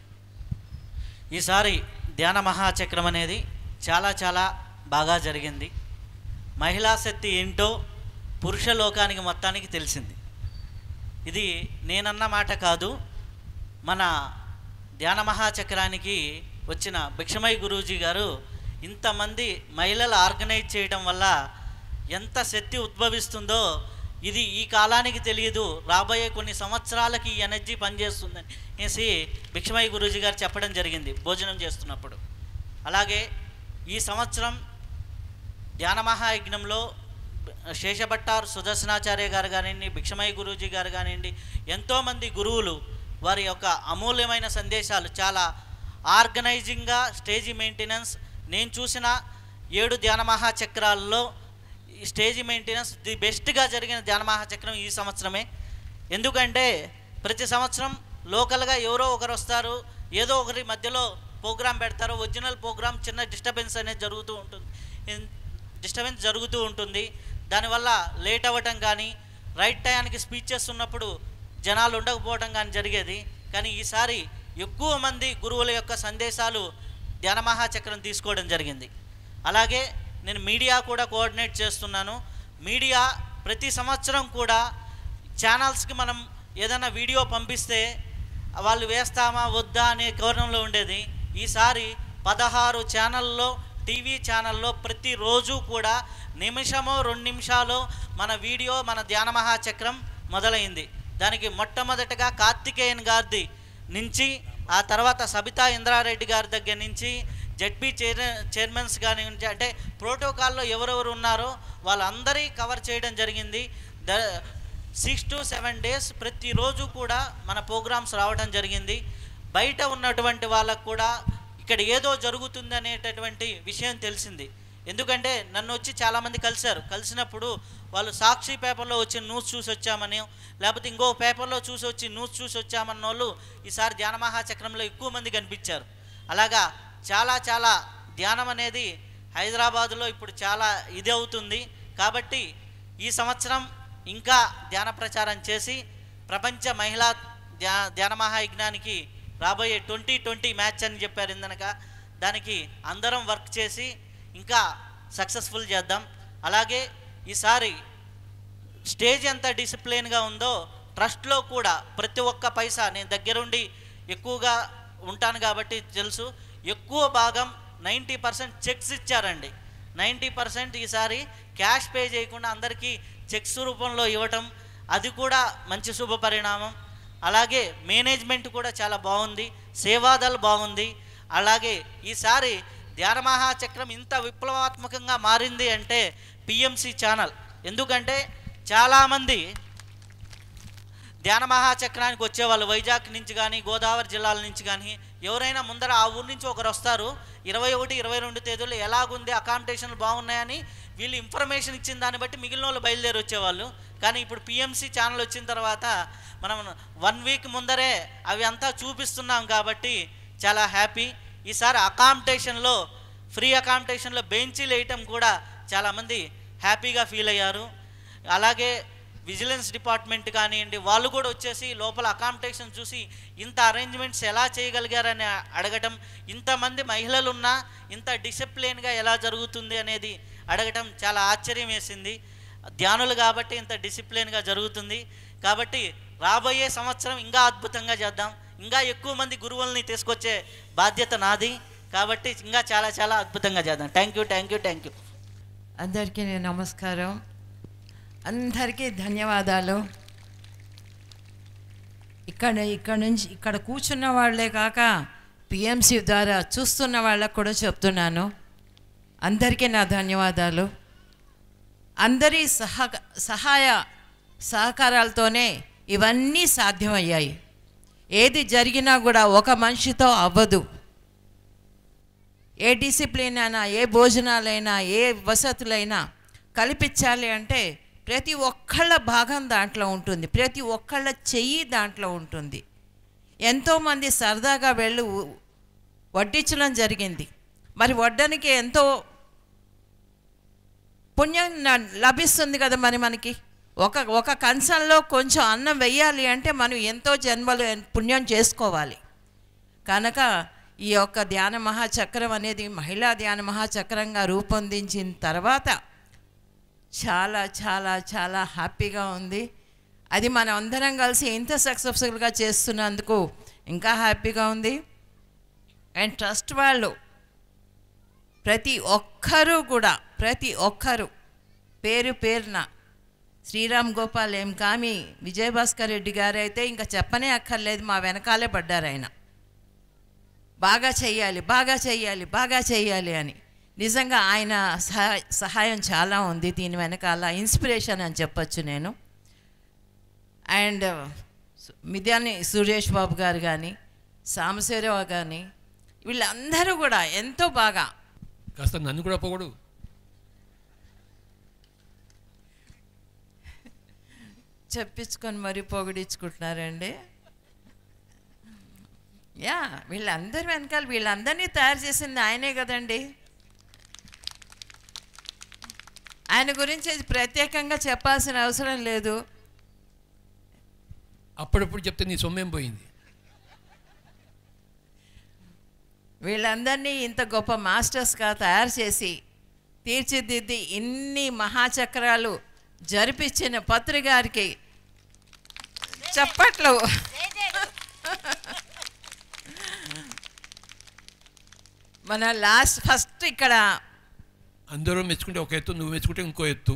S7: ఈసారి ధ్యాన మహాచక్రం అనేది చాలా బాగా జరిగింది. మహిళా శక్తి ఏంటో పురుష లోకానికి మొత్తానికి తెలిసింది. ఇది నేనన్న మాట కాదు, మన ధ్యాన మహాచక్రానికి వచ్చిన భిక్షమయ్య గురూజీ గారు ఇంతమంది మహిళలు ఆర్గనైజ్ చేయడం వల్ల ఎంత శక్తి ఉద్భవిస్తుందో ఇది ఈ కాలానికి తెలియదు, రాబోయే కొన్ని సంవత్సరాలకి ఈ ఎనర్జీ పనిచేస్తుందని అనేసి భిక్షమయ్య గురూజీ గారు చెప్పడం జరిగింది భోజనం చేస్తున్నప్పుడు. అలాగే ఈ సంవత్సరం ధ్యాన మహాయజ్ఞంలో శేషభట్టారు సుదర్శనాచార్య గారు కానివ్వండి, భిక్షమయ్య గురూజీ గారు కానివ్వండి, ఎంతోమంది గురువులు వారి యొక్క అమూల్యమైన సందేశాలు చాలా ఆర్గనైజింగ్గా స్టేజీ మెయింటెనెన్స్ నేను చూసిన 7 ధ్యాన మహాచక్రాల్లో స్టేజీ మెయింటెనెన్స్ ది బెస్ట్గా జరిగిన ధ్యాన మహాచక్రం ఈ సంవత్సరమే. ఎందుకంటే ప్రతి సంవత్సరం లోకల్గా ఎవరో ఒకరు వస్తారు, ఏదో ఒకరి మధ్యలో ప్రోగ్రాం పెడతారు, ఒరిజినల్ ప్రోగ్రాం చిన్న డిస్టర్బెన్స్ అనేది జరుగుతూ ఉంటుంది. దానివల్ల లేట్ అవ్వటం కానీ రైట్ టయానికి స్పీచెస్ ఉన్నప్పుడు జనాలు ఉండకపోవడం కానీ జరిగేది. కానీ ఈసారి ఎక్కువ మంది గురువుల యొక్క సందేశాలు ధ్యాన మహాచక్రం తీసుకోవడం జరిగింది. అలాగే నేను మీడియా కూడా కోఆర్డినేట్ చేస్తున్నాను. మీడియా ప్రతి సంవత్సరం కూడా ఛానల్స్కి మనం ఏదైనా వీడియో పంపిస్తే వాళ్ళు వేస్తామా వద్దా అనే కోణంలో ఉండేది. ఈసారి 16 ఛానల్లో టీవీ ఛానల్లో ప్రతిరోజు కూడా నిమిషమో 2 నిమిషాలు మన వీడియో మన ధ్యాన మహాచక్రం మొదలైంది. దానికి మొట్టమొదటగా కార్తికేయన్ గారి నుంచి, ఆ తర్వాత సబితా ఇంద్రారెడ్డి గారి దగ్గర నుంచి జెడ్పీ చైర్మన్స్ కానీ అంటే ప్రోటోకాల్లో ఎవరెవరు ఉన్నారో వాళ్ళందరి కవర్ చేయడం జరిగింది. 6 to 7 days ప్రతిరోజు కూడా మన ప్రోగ్రామ్స్ రావడం జరిగింది. బయట ఉన్నటువంటి వాళ్ళకు కూడా ఇక్కడ ఏదో జరుగుతుంది అనేటటువంటి విషయం తెలిసింది. ఎందుకంటే నన్ను వచ్చి చాలామంది కలిసినప్పుడు వాళ్ళు సాక్షి పేపర్లో వచ్చి న్యూస్ చూసి వచ్చామని, లేకపోతే ఇంకో పేపర్లో న్యూస్ చూసి వచ్చామన్న వాళ్ళు ఈసారి ధ్యాన మహాచక్రంలో ఎక్కువ మంది కనిపించారు. అలాగా చాలా ధ్యానం అనేది హైదరాబాదులో ఇప్పుడు చాలా ఇది అవుతుంది. కాబట్టి ఈ సంవత్సరం ఇంకా ధ్యాన ప్రచారం చేసి ప్రపంచ మహిళా ధ్యాన మహాయజ్ఞానికి రాబోయే 2020 మ్యాచ్ అని చెప్పారు ఇందనక, దానికి అందరం వర్క్ చేసి ఇంకా సక్సెస్ఫుల్ చేద్దాం. అలాగే ఈసారి స్టేజ్ ఎంత డిసిప్లిన్గా ఉందో ట్రస్ట్లో కూడా ప్రతి ఒక్క పైసా నేను దగ్గరుండి ఎక్కువగా ఉంటాను కాబట్టి తెలుసు, ఎక్కువ భాగం 90% చెక్స్ ఇచ్చారండి. 90% ఈసారి క్యాష్ పే చేయకుండా అందరికీ చెక్స్ రూపంలో ఇవ్వటం, అది కూడా మంచి శుభ పరిణామం. అలాగే మేనేజ్మెంట్ కూడా చాలా బాగుంది, సేవాదల్ బాగుంది. అలాగే ఈసారి ధ్యాన మహాచక్రం ఇంత విప్లవాత్మకంగా మారింది అంటే పిఎంసి ఛానల్. ఎందుకంటే చాలామంది ధ్యాన మహాచక్రానికి వచ్చేవాళ్ళు వైజాగ్ నుంచి కానీ గోదావరి జిల్లాల నుంచి కానీ ఎవరైనా ముందర ఆ ఊరి నుంచి ఒకరు వస్తారు, 21, 22 తేదీలు ఎలాగుంది అకామిడేషన్లు బాగున్నాయని వీళ్ళు ఇన్ఫర్మేషన్ ఇచ్చిన దాన్ని బట్టి మిగిలిన వాళ్ళు బయలుదేరి వచ్చేవాళ్ళు. కానీ ఇప్పుడు పిఎంసి ఛానల్ వచ్చిన తర్వాత మనం 1 వీక్ ముందరే అవి అంతా చూపిస్తున్నాం కాబట్టి చాలా హ్యాపీ. ఈసారి అకామిడేషన్లో ఫ్రీ అకామిడేషన్లో బెంచీలు వేయటం కూడా చాలామంది హ్యాపీగా ఫీల్ అయ్యారు. అలాగే విజిలెన్స్ డిపార్ట్మెంట్ కానివ్వండి, వాళ్ళు కూడా వచ్చేసి లోపల అకామిడేషన్ చూసి ఇంత అరేంజ్మెంట్స్ ఎలా చేయగలిగారని అడగటం, ఇంతమంది మహిళలు ఉన్నా ఇంత డిసిప్లిన్గా ఎలా జరుగుతుంది అనేది అడగటం చాలా ఆశ్చర్యం వేసింది. ధ్యానులు కాబట్టి ఇంత డిసిప్లిన్గా జరుగుతుంది. కాబట్టి రాబోయే సంవత్సరం ఇంకా అద్భుతంగా చేద్దాం, ఇంకా ఎక్కువ మంది గురువుల్ని తీసుకొచ్చే బాధ్యత నాది. కాబట్టి ఇంకా చాలా చాలా అద్భుతంగా చేద్దాం. Thank you, thank you, thank you.
S8: అందరికీ నమస్కారం, అందరికీ ధన్యవాదాలు. ఇక్కడ కూర్చున్న వాళ్ళే కాక పిఎంసి ద్వారా చూస్తున్న వాళ్ళకు కూడా చెప్తున్నాను, అందరికీ నా ధన్యవాదాలు. అందరి సహాయ సహకారాలతోనే ఇవన్నీ సాధ్యమయ్యాయి. ఏది జరిగినా కూడా ఒక మనిషితో అవ్వదు. ఏ డిసిప్లిన్ అయినా, ఏ భోజనాలైనా, ఏ వసతులైనా కల్పించాలి అంటే ప్రతి ఒక్కళ్ళ భాగం దాంట్లో ఉంటుంది, ప్రతి ఒక్కళ్ళ చెయ్యి దాంట్లో ఉంటుంది. ఎంతోమంది సరదాగా వెళ్ళి వడ్డించడం జరిగింది. మరి వడ్డానికి ఎంతో పుణ్యం లభిస్తుంది కదా. మరి మనకి ఒక కంచంలో కొంచెం అన్నం వెయ్యాలి అంటే మనం ఎంతో జన్మలు పుణ్యం చేసుకోవాలి. కనుక ఈ యొక్క ధ్యాన మహాచక్రం అనేది మహిళా ధ్యాన మహాచక్రంగా రూపొందించిన తర్వాత చాలా చాలా చాలా హ్యాపీగా ఉంది. అది మనం అందరం కలిసి ఇంత సక్సెస్ఫుల్గా చేస్తున్నందుకు ఇంకా హ్యాపీగా ఉంది. అండ్ ట్రస్ట్ వాళ్ళు ప్రతి ఒక్కరూ పేరు పేరున శ్రీరామ్ గోపాల్ ఏం కామి విజయభాస్కర్ రెడ్డి గారు అయితే ఇంకా చెప్పనే అక్కర్లేదు, మా వెనకాలే పడ్డారు ఆయన. బాగా చెయ్యాలి అని. నిజంగా ఆయన సహాయం చాలా ఉంది దీని వెనకాల, ఇన్స్పిరేషన్ అని చెప్పచ్చు నేను. అండ్ మిద్యాని సురేష్ బాబు గారు కానీ, సాంబశివరావు కానీ, వీళ్ళందరూ కూడా ఎంతో బాగా.
S9: కాస్త నన్ను కూడా పొగడు.
S8: చెప్పించుకొని మరీ పొగిడించుకుంటున్నారండి. యా, వీళ్ళందరి వెనకాల వీళ్ళందరినీ తయారు చేసింది ఆయనే కదండి. ఆయన గురించి ప్రత్యేకంగా చెప్పాల్సిన అవసరం లేదు.
S9: అప్పుడప్పుడు చెప్తే నీ సొమ్మేం పోయింది.
S8: వీళ్ళందరినీ ఇంత గొప్ప మాస్టర్స్గా తయారు చేసి తీర్చిదిద్ది ఇన్ని మహాచక్రాలు జరిపించిన పత్రి గారికి చప్పట్లు. మన ఫస్ట్ ఇక్కడ
S9: అందరూ మెచ్చుకుంటే ఒక ఎత్తు, నువ్వు మెచ్చుకుంటే ఇంకో ఎత్తు.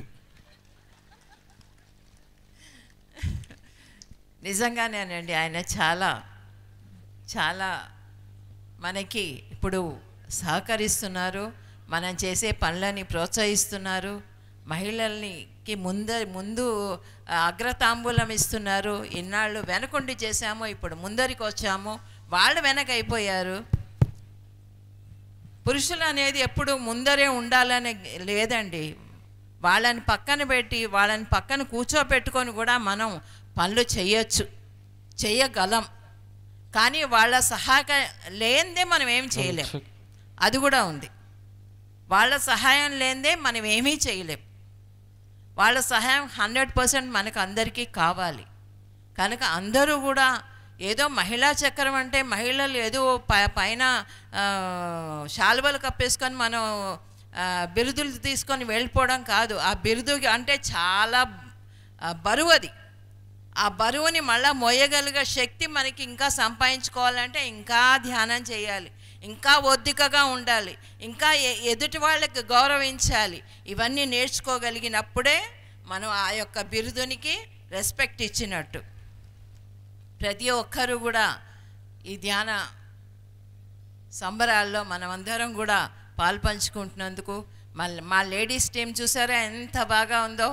S8: నిజంగానేనండి, ఆయన చాలా చాలా మనకి ఇప్పుడు సహకరిస్తున్నారు, మనం చేసే పనులని ప్రోత్సహిస్తున్నారు, మహిళలకి ముందు అగ్రతాంబూలం ఇస్తున్నారు. ఇన్నాళ్ళు వెనకుండి చేశాము, ఇప్పుడు ముందరికి వచ్చాము, వాళ్ళు వెనక అయిపోయారు. పురుషులు అనేది ఎప్పుడు ముందరే ఉండాలని లేదండి. వాళ్ళని పక్కన పెట్టి వాళ్ళని పక్కన కూర్చోపెట్టుకొని కూడా మనం పనులు చేయగలం. కానీ వాళ్ళ సహాయం లేనిదే మనం ఏం చేయలేం, అది కూడా ఉంది. వాళ్ళ సహాయం లేనిదే మనం ఏమీ చేయలేం. వాళ్ళ సహాయం 100% మనకు అందరికీ కావాలి. కనుక అందరూ కూడా ఏదో మహిళా చక్రం అంటే మహిళలు ఏదో పైన శాలువలు కప్పేసుకొని మనం బిరుదులు తీసుకొని వెళ్ళిపోవడం కాదు. ఆ బిరుదు అంటే చాలా బరువు. అది ఆ బరువుని మళ్ళీ మోయగలిగే శక్తి మనకి ఇంకా సంపాదించుకోవాలంటే ఇంకా ధ్యానం చేయాలి, ఇంకా ఒద్దికగా ఉండాలి, ఇంకా ఎదుటి వాళ్ళకి గౌరవించాలి. ఇవన్నీ నేర్చుకోగలిగినప్పుడే మనం ఆ యొక్క బిరుదునికి రెస్పెక్ట్ ఇచ్చినట్టు. ప్రతి ఒక్కరూ కూడా ఈ ధ్యాన సంబరాల్లో మనమందరం కూడా పాల్పంచుకుంటున్నందుకు మా లేడీస్ టీం చూసారా ఎంత బాగా ఉందో.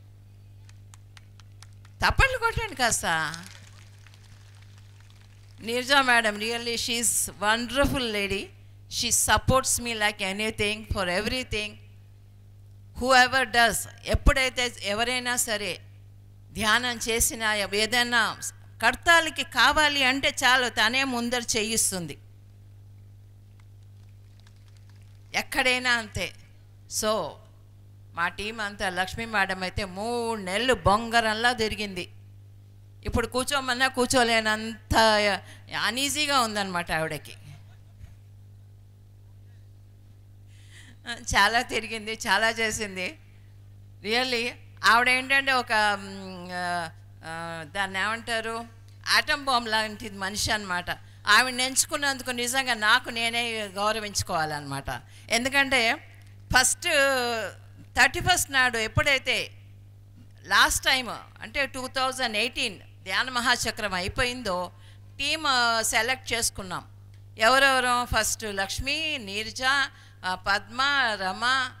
S8: తప్పట్లు కొట్టండి కాస్త. Neeraja madam, really she's wonderful lady. She supports me like anything, for everything. Whoever does, ఎప్పుడైతే ఎవరైనా సరే ధ్యానం చేసినా ఏదైనా కర్తాలకి కావాలి అంటే చాలు తనే ముందర చేయిస్తుంది, ఎక్కడైనా అంతే. సో మా టీం అంతా లక్ష్మీ మేడం అయితే 3 నెలలు బొంగరంలా తిరిగింది. ఇప్పుడు కూర్చోమన్నా కూర్చోలేనంత అన్ఈజీగా ఉందన్నమాట ఆవిడకి. చాలా తిరిగింది, చాలా చేసింది. రియల్లీ ఆవిడ ఏంటంటే ఒక దాన్ని ఏమంటారు, ఆటమ్ బాంబ్ లాంటిది మనిషి అనమాట. ఆవిడ ఎంచుకున్నందుకు నిజంగా నాకు నేనే గౌరవించుకోవాలన్నమాట. ఎందుకంటే ఫస్ట్ 31st నాడు ఎప్పుడైతే లాస్ట్ టైం అంటే 2018 ధ్యాన మహాచక్రం అయిపోయిందో టీమ్ సెలెక్ట్ చేసుకున్నాం. ఎవరెవరో ఫస్ట్ లక్ష్మి, నీరజ, పద్మ, రమ,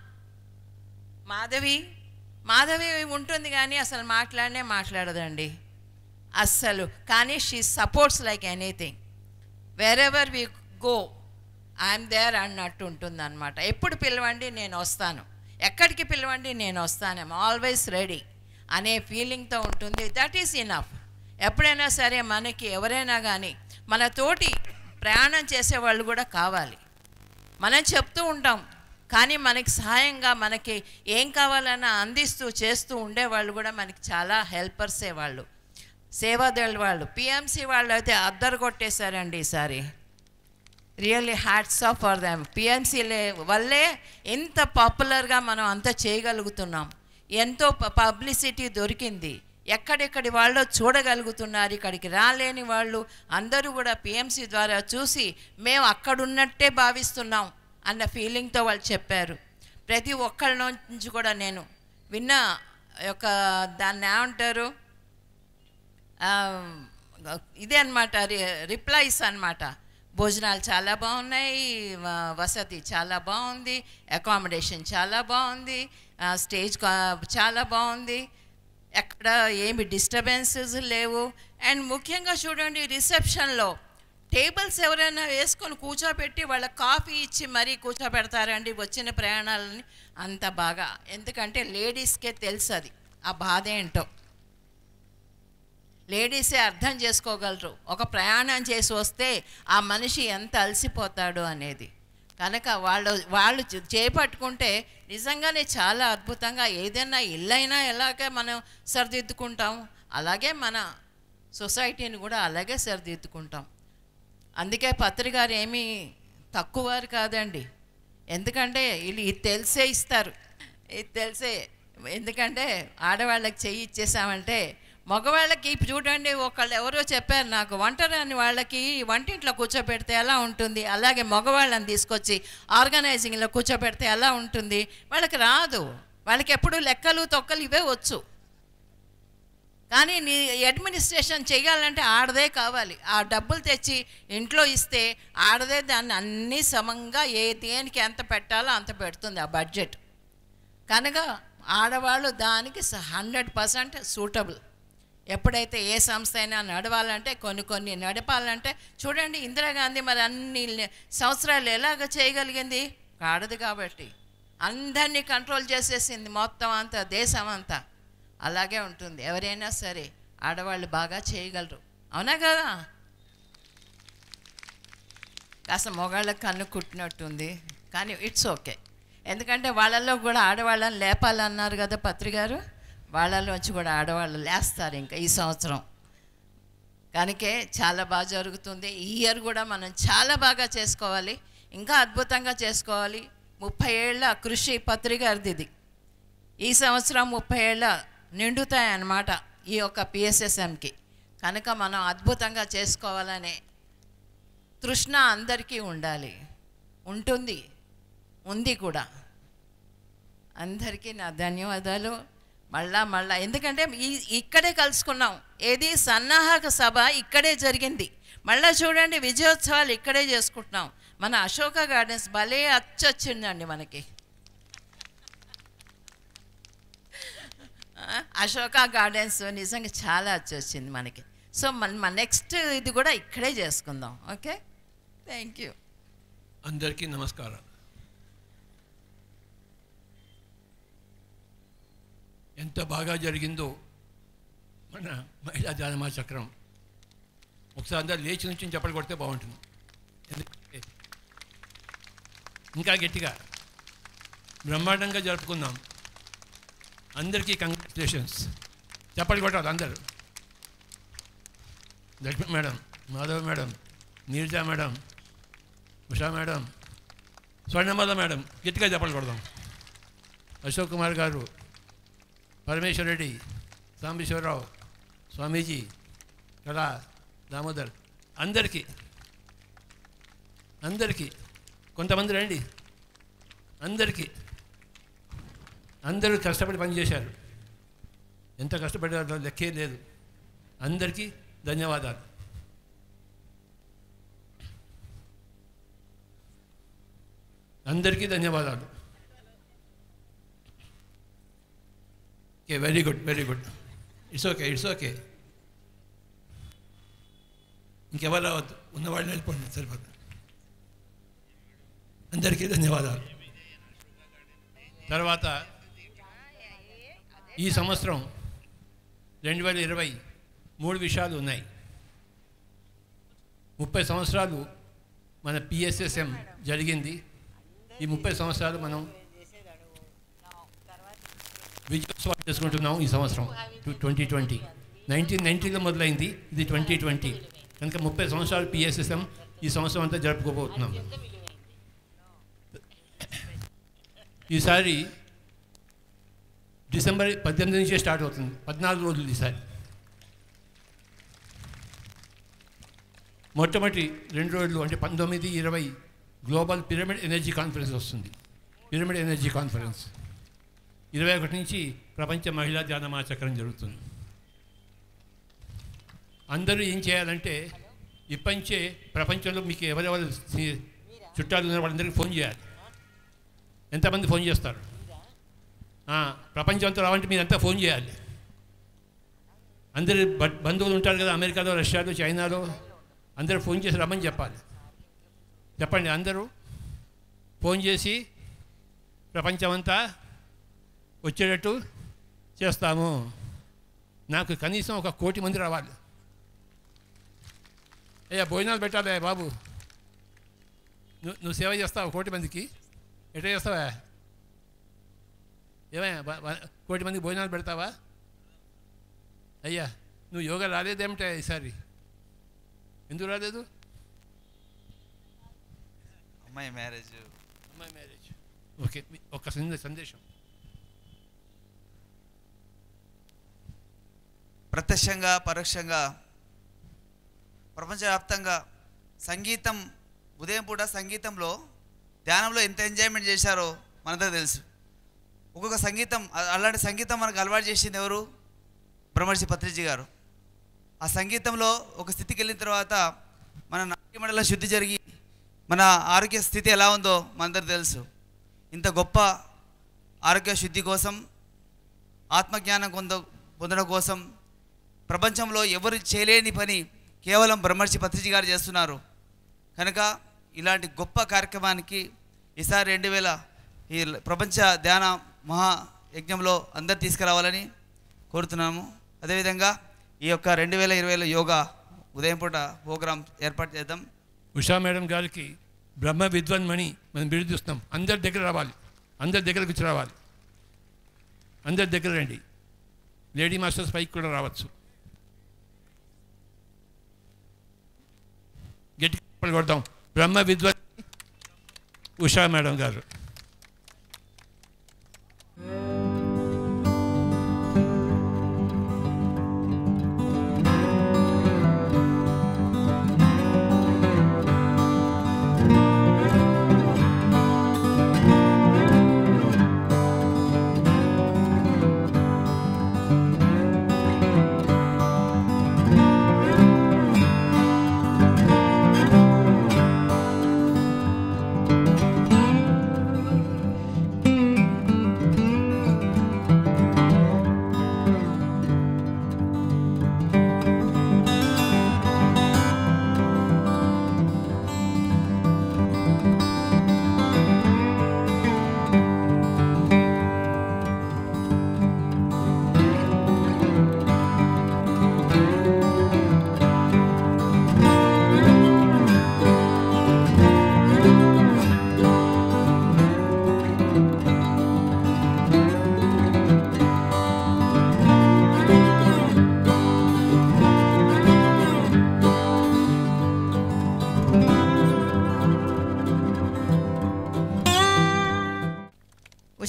S8: మాధవి ఉంటుంది కానీ అసలు మాట్లాడదండి అస్సలు. కానీ she supports like anything. Wherever we go I'm there అన్నట్టు ఉంటుంది అనమాట. ఎప్పుడు పిలవండి నేను వస్తాను, ఎక్కడికి పిలవండి నేను వస్తాను, ఐఎమ్ ఆల్వేస్ రెడీ అనే ఫీలింగ్తో ఉంటుంది. That is enough. ఎప్పుడైనా సరే మనకి ఎవరైనా కానీ మన తోటి ప్రయాణం చేసేవాళ్ళు కూడా కావాలి. మనం చెప్తూ ఉంటాం కానీ మనకి సహాయంగా మనకి ఏం కావాలన్నా అందిస్తూ చేస్తూ ఉండేవాళ్ళు కూడా మనకి చాలా హెల్పర్సే వాళ్ళు, సేవాదళ వాళ్ళు. పిఎంసి వాళ్ళు అయితే అద్దరు కొట్టేశారండి ఈసారి. Really hats off for them. పిఎంసీలే వల్లే ఎంత పాపులర్గా మనం అంతా చేయగలుగుతున్నాం. ఎంతో పబ్లిసిటీ దొరికింది, ఎక్కడెక్కడి వాళ్ళు చూడగలుగుతున్నారు. ఇక్కడికి రాలేని వాళ్ళు అందరూ కూడా పిఎంసి ద్వారా చూసి మేము అక్కడున్నట్టే భావిస్తున్నాం అన్న ఫీలింగ్తో వాళ్ళు చెప్పారు. ప్రతి ఒక్కళ్ళ నుంచి కూడా నేను విన్న ఒక దాన్ని ఏమంటారు, ఇదే అనమాట, రిప్లైస్ అనమాట. భోజనాలు చాలా బాగున్నాయి, వసతి చాలా బాగుంది, అకామిడేషన్ చాలా బాగుంది, స్టేజ్ చాలా బాగుంది, ఎక్కడ ఏమి డిస్టర్బెన్సెస్ లేవు. అండ్ ముఖ్యంగా చూడండి, రిసెప్షన్లో టేబుల్స్ ఎవరైనా వేసుకొని కూర్చోబెట్టి వాళ్ళ కాఫీ ఇచ్చి మరీ కూర్చోబెడతారండి వచ్చిన ప్రయాణాలని అంత బాగా. ఎందుకంటే లేడీస్కే తెలుసు అది, ఆ బాధ ఏంటో లేడీసే అర్థం చేసుకోగలరు. ఒక ప్రయాణం చేసి వస్తే ఆ మనిషి ఎంత అలసిపోతాడు అనేది. కనుక వాళ్ళు చేపట్టుకుంటే నిజంగానే చాలా అద్భుతంగా, ఏదైనా ఇల్లైనా ఎలాగే మనం సరిదిద్దుకుంటాం అలాగే మన సొసైటీని కూడా అలాగే సరిదిద్దుకుంటాం. అందుకే పత్రికారు ఏమీ తక్కువ వారు కాదండి. ఎందుకంటే వీళ్ళు ఇది తెలిసే ఇస్తారు, ఇది తెలిసే. ఎందుకంటే ఆడవాళ్ళకి చెయ్యి ఇచ్చేసామంటే మగవాళ్ళకి చూడండి, ఒకళ్ళు ఎవరో చెప్పారు నాకు, వంటరాని వాళ్ళకి వంటింట్లో కూర్చోబెడితే ఎలా ఉంటుంది, అలాగే మగవాళ్ళని తీసుకొచ్చి ఆర్గనైజింగ్లో కూర్చోబెడితే ఎలా ఉంటుంది. వాళ్ళకి రాదు, వాళ్ళకి ఎప్పుడు లెక్కలు తొక్కలు ఇవే వచ్చు. కానీ నీ అడ్మినిస్ట్రేషన్ చేయాలంటే ఆడదే కావాలి. ఆ డబ్బులు తెచ్చి ఇంట్లో ఇస్తే ఆడదే దాన్ని అన్నీ సమంగా దేనికి ఎంత పెట్టాలో అంత పెడుతుంది ఆ బడ్జెట్. కనుక ఆడవాళ్ళు దానికి 100% సూటబుల్. ఎప్పుడైతే ఏ సంస్థ అయినా నడవాలంటే కొన్ని నడపాలంటే చూడండి, ఇందిరాగాంధీ మరి అన్ని సంవత్సరాలు ఎలాగ చేయగలిగింది, ఆడదు కాబట్టి అందరినీ కంట్రోల్ చేసేసింది మొత్తం అంతా, దేశం అంతా. అలాగే ఉంటుంది, ఎవరైనా సరే ఆడవాళ్ళు బాగా చేయగలరు, అవునా కదా. కాస్త మొగాళ్ళకి కన్ను కుట్టినట్టుంది కానీ ఇట్స్ ఓకే. ఎందుకంటే వాళ్ళల్లో కూడా ఆడవాళ్ళని లేపాలన్నారు కదా పత్రికారు, వాళ్ళలోంచి కూడా ఆడవాళ్ళు లేస్తారు ఇంకా ఈ సంవత్సరం. కనుకే చాలా బాగా జరుగుతుంది. ఈ ఇయర్ కూడా మనం చాలా బాగా చేసుకోవాలి, ఇంకా అద్భుతంగా చేసుకోవాలి. 30 ఏళ్ళ కృషి పత్రికారిది ఇది. ఈ సంవత్సరం 30 ఏళ్ళ నిండుతాయన్నమాట ఈ యొక్క పిఎస్ఎస్ఎంకి. కనుక మనం అద్భుతంగా చేసుకోవాలనే తృష్ణ అందరికీ ఉండాలి, ఉంది కూడా. అందరికీ నా ధన్యవాదాలు మళ్ళా. ఎందుకంటే ఇక్కడే కలుసుకున్నాం, ఏది సన్నాహక సభ ఇక్కడే జరిగింది. మళ్ళీ చూడండి విజయోత్సవాలు ఇక్కడే చేసుకుంటున్నాం. మన అశోక గార్డెన్స్ భలే అచ్చొచ్చిందండి మనకి. అశోక గార్డెన్స్ నిజంగా చాలా అచ్చొచ్చింది మనకి. సో మన నెక్స్ట్ ఇది కూడా ఇక్కడే చేసుకుందాం. Okay, thank you.
S9: అందరికీ నమస్కారం. ఎంత బాగా జరిగిందో మన మహిళా ధ్యాన చక్రం. ఒకసారి అందరు లేచి నుంచి చెప్పలు కొడితే బాగుంటుంది. ఎందుకంటే ఇంకా గట్టిగా బ్రహ్మాండంగా జరుపుకుందాం. అందరికీ కంగ్రాచులేషన్స్. చెప్పండి కొట్టాలి అందరూ. Lakshmi madam, Madhav madam, Neeraja madam, Usha madam, Swarnamala madam, గట్టిగా చెప్పలు కొడదాం. అశోక్ కుమార్ గారు, పరమేశ్వర్ రెడ్డి, సాంబేశ్వరరావు, స్వామీజీ, కళా, దామోదర్, అందరికీ అందరికీ కొంతమంది రండి, అందరికీ అందరూ కష్టపడి పనిచేశారు. ఎంత కష్టపడారో లెక్కే లేదు. అందరికీ ధన్యవాదాలు. అందరికీ ధన్యవాదాలు. Okay, very good, very good. It's okay, it's okay. ఇంకెవరు రావద్దు, ఉన్నవాళ్ళు వెళ్ళిపోండి, సరిపోతుంది. అందరికీ ధన్యవాదాలు. తర్వాత ఈ సంవత్సరం 2020 3 విషయాలు ఉన్నాయి. 30 సంవత్సరాలు మన పిఎస్ఎస్ఎం జరిగింది. ఈ 30 సంవత్సరాలు మనం విజయోత్సవాలు చేసుకుంటున్నాం. ఈ సంవత్సరం 2020 1990లో మొదలైంది, ఇది 2020 కనుక 30 సంవత్సరాలు పిఎస్ఎస్ఎం ఈ సంవత్సరం అంతా జరుపుకోబోతున్నాం. ఈసారి డిసెంబర్ 18 నుంచే స్టార్ట్ అవుతుంది, 14 రోజులు ఈసారి. మొట్టమొదటి 2 రోజులు అంటే 19, 20 గ్లోబల్ పిరమిడ్ ఎనర్జీ కాన్ఫరెన్స్ వస్తుంది. పిరమిడ్ ఎనర్జీ కాన్ఫరెన్స్ 21 నుంచి ప్రపంచ మహిళా ధ్యాన మహాచక్రం జరుగుతుంది. అందరూ ఏం చేయాలంటే ఇప్పటించే ప్రపంచంలో మీకు ఎవరెవరు చుట్టాలు ఉన్న వాళ్ళందరికీ ఫోన్ చేయాలి. ఎంతమంది ఫోన్ చేస్తారు? ప్రపంచం అంతా రావాలంటే మీరంతా ఫోన్ చేయాలి. అందరు బంధువులు ఉంటారు కదా, అమెరికాలో, రష్యాలో, చైనాలో, అందరూ ఫోన్ చేసి రమ్మని చెప్పాలి. చెప్పండి, అందరూ ఫోన్ చేసి ప్రపంచమంతా వచ్చేటట్టు చేస్తాము. నాకు కనీసం 1 కోటి మంది రావాలి. అయ్యా భోజనాలు పెట్టాలి బాబు. నువ్వు సేవ చేస్తావు 1 కోటి మందికి, ఎట్లా చేస్తావా? ఏమయ్యా 1 కోటి మందికి భోజనాలు పెడతావా? అయ్యా నువ్వు యోగా రాలేదేమిటా ఈసారి? ఎందుకు రాలేదు?
S10: అమ్మాయి మ్యారేజ్.
S9: ఓకే, ఒక సందేశం.
S10: ప్రత్యక్షంగా పరోక్షంగా ప్రపంచవ్యాప్తంగా సంగీతం, ఉదయం పూట సంగీతంలో, ధ్యానంలో ఎంత ఎంజాయ్మెంట్ చేశారో మనందరికీ తెలుసు. ఒక్కొక్క సంగీతం, అలాంటి సంగీతం మనకు అలవాటు చేసింది ఎవరు? బ్రహ్మర్షి పత్రిజీ గారు. ఆ సంగీతంలో ఒక స్థితికి వెళ్ళిన తర్వాత మన నాట్యమండల శుద్ధి జరిగి మన ఆరోగ్య స్థితి ఎలా ఉందో మనందరికీ తెలుసు. ఇంత గొప్ప ఆరోగ్య శుద్ధి కోసం, ఆత్మజ్ఞానం పొందడం కోసం ప్రపంచంలో ఎవరు చేయలేని పని కేవలం బ్రహ్మర్షి పత్రిజీ గారు చేస్తున్నారు. కనుక ఇలాంటి గొప్ప కార్యక్రమానికి ఈసారి 2000 ఈ ప్రపంచ ధ్యాన మహాయజ్ఞంలో అందరు తీసుకురావాలని కోరుతున్నాము. అదేవిధంగా ఈ యొక్క 2020లో యోగా ఉదయం పూట ప్రోగ్రాం ఏర్పాటు చేద్దాం.
S9: ఉషా మేడం గారికి బ్రహ్మ విద్వాన్ మణి మనం బిరుదిస్తున్నాం. అందరి దగ్గర రావాలి, అందరి దగ్గరకు వచ్చి రావాలి, అందరి దగ్గర రండి. లేడీ మాస్టర్స్ పైకి కూడా రావచ్చు. గట్టిగా కొడతాం. బ్రహ్మ విద్వాన్ ఉషా మేడం గారు.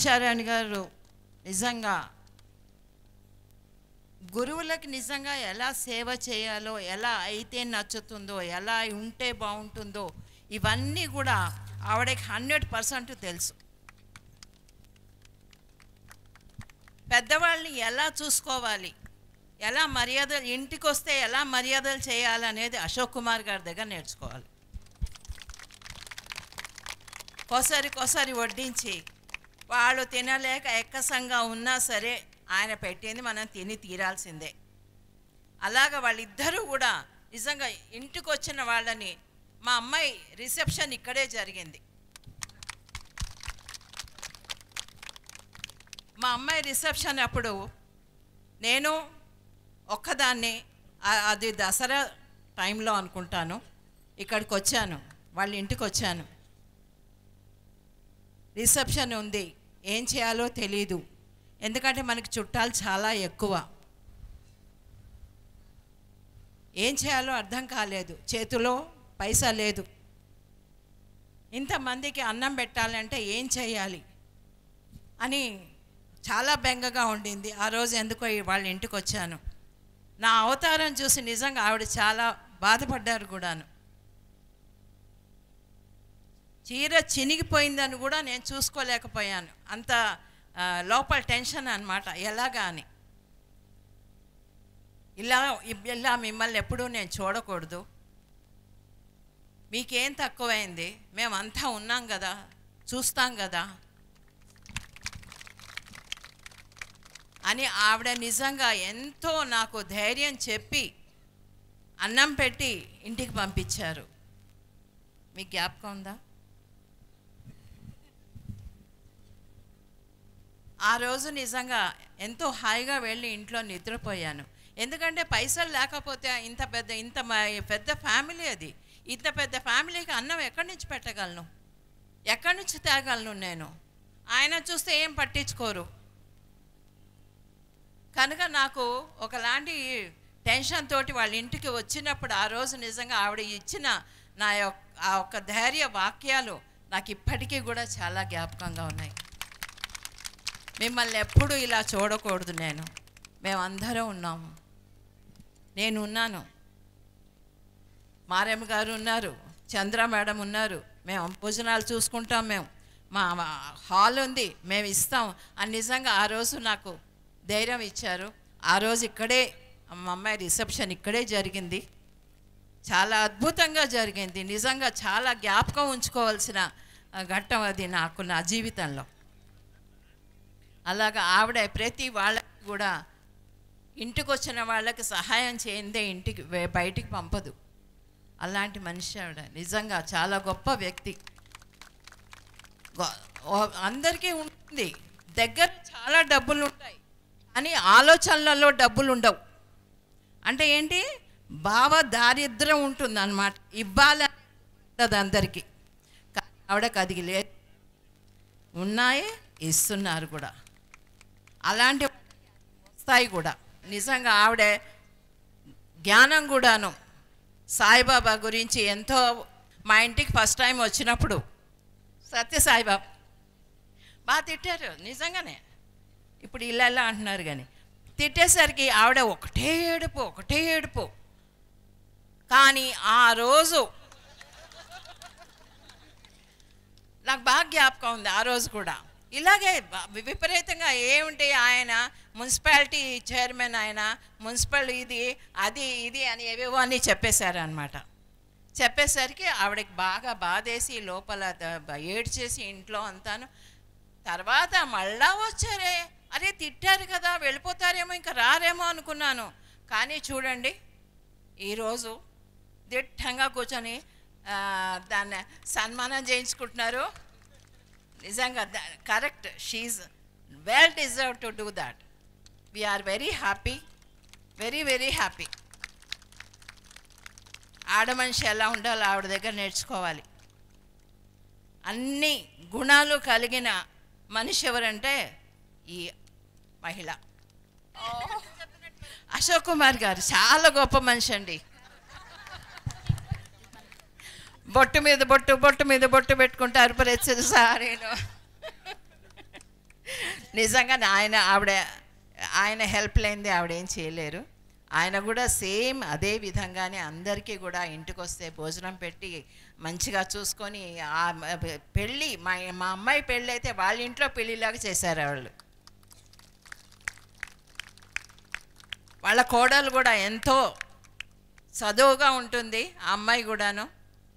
S8: ఉషారాణి గారు నిజంగా గురువులకు నిజంగా ఎలా సేవ చేయాలో, ఎలా అయితే నచ్చుతుందో, ఎలా ఉంటే బాగుంటుందో, ఇవన్నీ కూడా ఆవిడకి 100% తెలుసు. పెద్దవాళ్ళని ఎలా చూసుకోవాలి, ఎలా మర్యాదలు, ఇంటికి వస్తే ఎలా మర్యాదలు చేయాలనేది అశోక్ కుమార్ గారి దగ్గర నేర్చుకోవాలి. కోసారి వడ్డించి వాళ్ళు తినలేక ఎక్కసంగా ఉన్నా సరే ఆయన పెట్టింది మనం తిని తీరాల్సిందే. అలాగ వాళ్ళిద్దరూ కూడా నిజంగా ఇంటికి వచ్చిన వాళ్ళని, మా అమ్మాయి రిసెప్షన్ ఇక్కడే జరిగింది. మా అమ్మాయి రిసెప్షన్ అప్పుడు నేను ఒక్కదాన్ని, అది దసరా టైంలో అనుకుంటాను, ఇక్కడికి వచ్చాను, వాళ్ళ ఇంటికి వచ్చాను. రిసెప్షన్ ఉంది, ఏం చేయాలో తెలీదు, ఎందుకంటే మనకి చుట్టాలు చాలా ఎక్కువ. ఏం చేయాలో అర్థం కాలేదు, చేతిలో పైసా లేదు. ఇంతమందికి అన్నం పెట్టాలంటే ఏం చేయాలి అని చాలా బెంగగా ఉండింది. ఆ రోజు ఎందుకో వాళ్ళ ఇంటికి వచ్చాను. నా అవతారం చూసి నిజంగా ఆవిడ చాలా బాధపడ్డారు కూడాను. చీర చినిగిపోయిందని కూడా నేను చూసుకోలేకపోయాను, అంత లోపల టెన్షన్ అన్నమాట, ఎలాగా అని. ఇలా మిమ్మల్ని ఎప్పుడూ నేను చూడకూడదు, మీకేం తక్కువైంది, మేమంతా ఉన్నాం కదా, చూస్తాం కదా అని ఆవిడ నిజంగా ఎంతో నాకు ధైర్యం చెప్పి అన్నం పెట్టి ఇంటికి పంపించారు. మీకు జ్ఞాపకం ఉందా? ఆ రోజు నిజంగా ఎంతో హాయిగా వెళ్ళి ఇంట్లో నిద్రపోయాను. ఎందుకంటే పైసలు లేకపోతే ఇంత పెద్ద ఫ్యామిలీ, అది ఇంత పెద్ద ఫ్యామిలీకి అన్నం ఎక్కడి నుంచి పెట్టగలను, ఎక్కడి నుంచి తేగలను నేను? ఆయన చూస్తే ఏం పట్టించుకోరు. కనుక నాకు ఒకలాంటి టెన్షన్ తోటి వాళ్ళ ఇంటికి వచ్చినప్పుడు ఆ రోజు నిజంగా ఆవిడ ఇచ్చిన ఆ యొక్క ధైర్య వాక్యాలు నాకు ఇప్పటికీ కూడా చాలా జ్ఞాపకంగా ఉన్నాయి. మిమ్మల్ని ఎప్పుడూ ఇలా చూడకూడదు, మేమందరం ఉన్నాము, నేను ఉన్నాను, మారేమ్మ గారు ఉన్నారు, చంద్ర మేడం ఉన్నారు, మేము భోజనాలు చూసుకుంటాం, మా హాల్ ఉంది, మేము ఇస్తాం అని నిజంగా ఆ రోజు నాకు ధైర్యం ఇచ్చారు. ఆ రోజు ఇక్కడే మా అమ్మాయి రిసెప్షన్ ఇక్కడే జరిగింది, చాలా అద్భుతంగా జరిగింది. నిజంగా చాలా జ్ఞాపకం ఉంచుకోవాల్సిన ఘట్టం అది నాకు, నా జీవితంలో. అలాగా ఆవిడ ప్రతి వాళ్ళకి కూడా ఇంటికి వచ్చిన వాళ్ళకి సహాయం చేయందే ఇంటికి బయటికి పంపదు. అలాంటి మనిషి ఆవిడ, నిజంగా చాలా గొప్ప వ్యక్తి. అందరికీ ఉంటుంది, దగ్గర చాలా డబ్బులు ఉంటాయి అని ఆలోచనలలో డబ్బులు ఉండవు. అంటే ఏంటి, దారిద్ర్యం ఉంటుంది అన్నమాట, ఇవ్వాలని అందరికీ. ఆవిడకి అది లేదు, ఉన్నాయి, ఇస్తున్నారు కూడా, అలాంటి వస్తాయి కూడా. నిజంగా ఆవిడ జ్ఞానం కూడాను. సాయిబాబా గురించి ఎంతో, మా ఇంటికి ఫస్ట్ టైం వచ్చినప్పుడు సత్యసాయిబాబా బాగా తిట్టారు నిజంగానే. ఇప్పుడు ఇలా అంటున్నారు కానీ తిట్టేసరికి ఆవిడ ఒకటే ఏడుపు. కానీ ఆ రోజు నాకు బాగా జ్ఞాపకం ఉంది. ఆ రోజు కూడా ఇలాగే విపరీతంగా ఏమిటి, ఆయన మున్సిపాలిటీ చైర్మన్, ఆయన మున్సిపల్ ఇది అని ఏవేవో అని చెప్పేశారు అనమాట. చెప్పేసరికి ఆవిడకి బాగా బాధేసి లోపల ఏడ్చేసి ఇంట్లో అంతాను. తర్వాత మళ్ళా వచ్చారే, అరే తిట్టారు కదా, వెళ్ళిపోతారేమో, ఇంకా రారేమో అనుకున్నాను. కానీ చూడండి, ఈరోజు దిట్టంగా కూర్చొని దాన్ని సన్మానం చేయించుకుంటున్నారు. నిజంగా correct, she's well deserve to do that. We're very happy, very very happy. ఆడమనిషి ఎలా ఉండాలో ఆవిడ దగ్గర నేర్చుకోవాలి. అన్ని గుణాలు కలిగిన మనిషి ఎవరంటే ఈ మహిళ అశోక్ కుమార్ గారు. చాలా గొప్ప మనిషి అండి. బొట్టు మీద బొట్టు పెట్టుకుంటారు ప్రతిసారి. నిజంగా ఆయన హెల్ప్ లేనిది ఆవిడేం చేయలేరు. ఆయన కూడా సేమ్ అదే విధంగానే అందరికీ కూడా ఇంటికి వస్తే భోజనం పెట్టి మంచిగా చూసుకొని పెళ్ళి మా అమ్మాయి పెళ్ళి అయితే వాళ్ళ ఇంట్లో పెళ్ళిలాగా చేశారు వాళ్ళు. వాళ్ళ కోడలు కూడా ఎంతో చదువుగా ఉంటుంది ఆ అమ్మాయి కూడాను.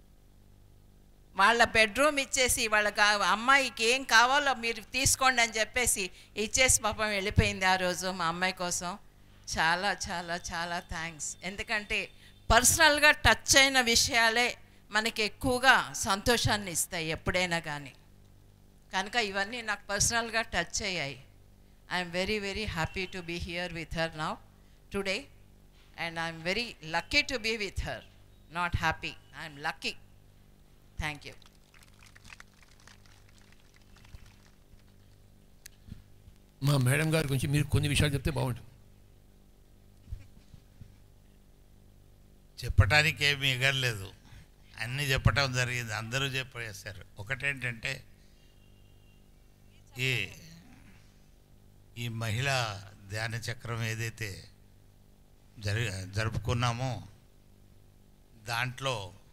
S8: వాళ్ళ బెడ్రూమ్ ఇచ్చేసి అమ్మాయికి ఏం కావాలో మీరు తీసుకోండి అని చెప్పేసి ఇచ్చేసి పాపం వెళ్ళిపోయింది ఆ రోజు మా అమ్మాయి కోసం. చాలా చాలా చాలా థ్యాంక్స్. ఎందుకంటే పర్సనల్గా టచ్ అయిన విషయాలే మనకి ఎక్కువగా సంతోషాన్ని ఇస్తాయి ఎప్పుడైనా కానీ. కనుక ఇవన్నీ నాకు పర్సనల్గా టచ్ అయ్యాయి. I'm very very happy to be here with her now today and I'm very lucky to be with her. Not happy, I'm lucky. Thank you.
S9: మా మేడం గారి గురించి మీరు కొన్ని విషయాలు చెప్తే బాగుంటుంది.
S11: చెప్పడానికి ఏమీ ఎగరలేదు, అన్నీ చెప్పటం జరిగింది, అందరూ చెప్పేశారు. ఒకటేంటంటే ఈ మహిళా ధ్యాన చక్రం ఏదైతే జరుపుకున్నామో దాంట్లో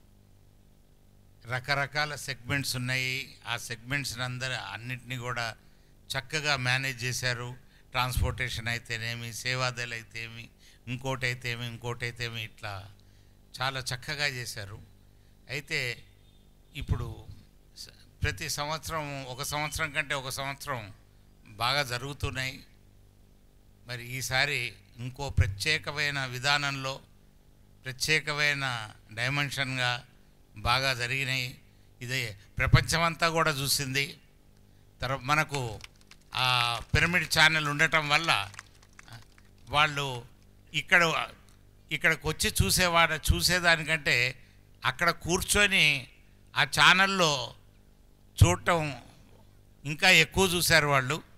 S11: రకరకాల సెగ్మెంట్స్ ఉన్నాయి. ఆ సెగ్మెంట్స్ అన్నిటినీ కూడా చక్కగా మేనేజ్ చేశారు. ట్రాన్స్పోర్టేషన్ అయితేనేమి, సేవాదళ అయితేమి, ఇంకోటైతేమి ఇట్లా చాలా చక్కగా చేశారు. అయితే ఇప్పుడు ప్రతి సంవత్సరం ఒక సంవత్సరం కంటే ఒక సంవత్సరం బాగా జరుగుతున్నాయి. మరి ఈసారి ఇంకో ప్రత్యేకమైన విధానంలో ప్రత్యేకమైన డైమెన్షన్గా బాగా జరిగినాయి. ఇది ప్రపంచమంతా కూడా చూసింది. మనకు ఆ పిరమిడ్ ఛానల్ ఉండటం వల్ల వాళ్ళు ఇక్కడికి వచ్చి చూసేదానికంటే అక్కడ కూర్చొని ఆ ఛానల్లో చూడటం ఇంకా ఎక్కువ చూశారు.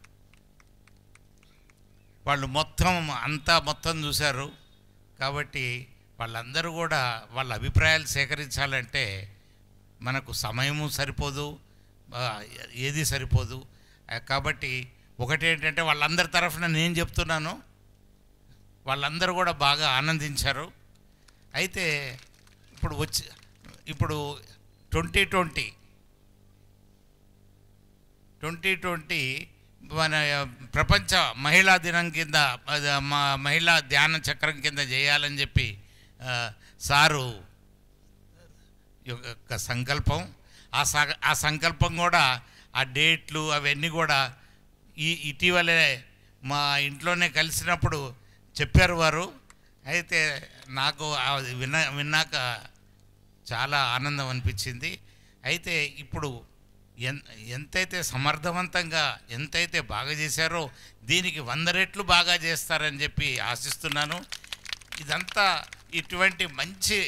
S11: వాళ్ళు మొత్తం చూశారు. కాబట్టి వాళ్ళందరూ కూడా వాళ్ళ అభిప్రాయాలు సేకరించాలంటే మనకు సమయము సరిపోదు, ఏది సరిపోదు. కాబట్టి ఒకటేంటంటే వాళ్ళందరి తరఫున నేను చెప్తున్నాను, వాళ్ళందరూ కూడా బాగా ఆనందించారు. అయితే ఇప్పుడు 2020 మన ప్రపంచ మహిళా దినం కింద మహిళా ధ్యాన చక్రం కింద చేయాలని చెప్పి సారు యొక్క సంకల్పం. ఆ సంకల్పం కూడా ఆ డేట్లు అవన్నీ కూడా ఇటీవలే మా ఇంట్లోనే కలిసినప్పుడు చెప్పారు వారు. అయితే నాకు విన్నాక చాలా ఆనందం అనిపించింది. అయితే ఇప్పుడు ఎంతైతే సమర్థవంతంగా ఎంతైతే బాగా చేశారో దీనికి 100 రెట్లు బాగా చేస్తారని చెప్పి ఆశిస్తున్నాను. ఇదంతా ఇటువంటి మంచి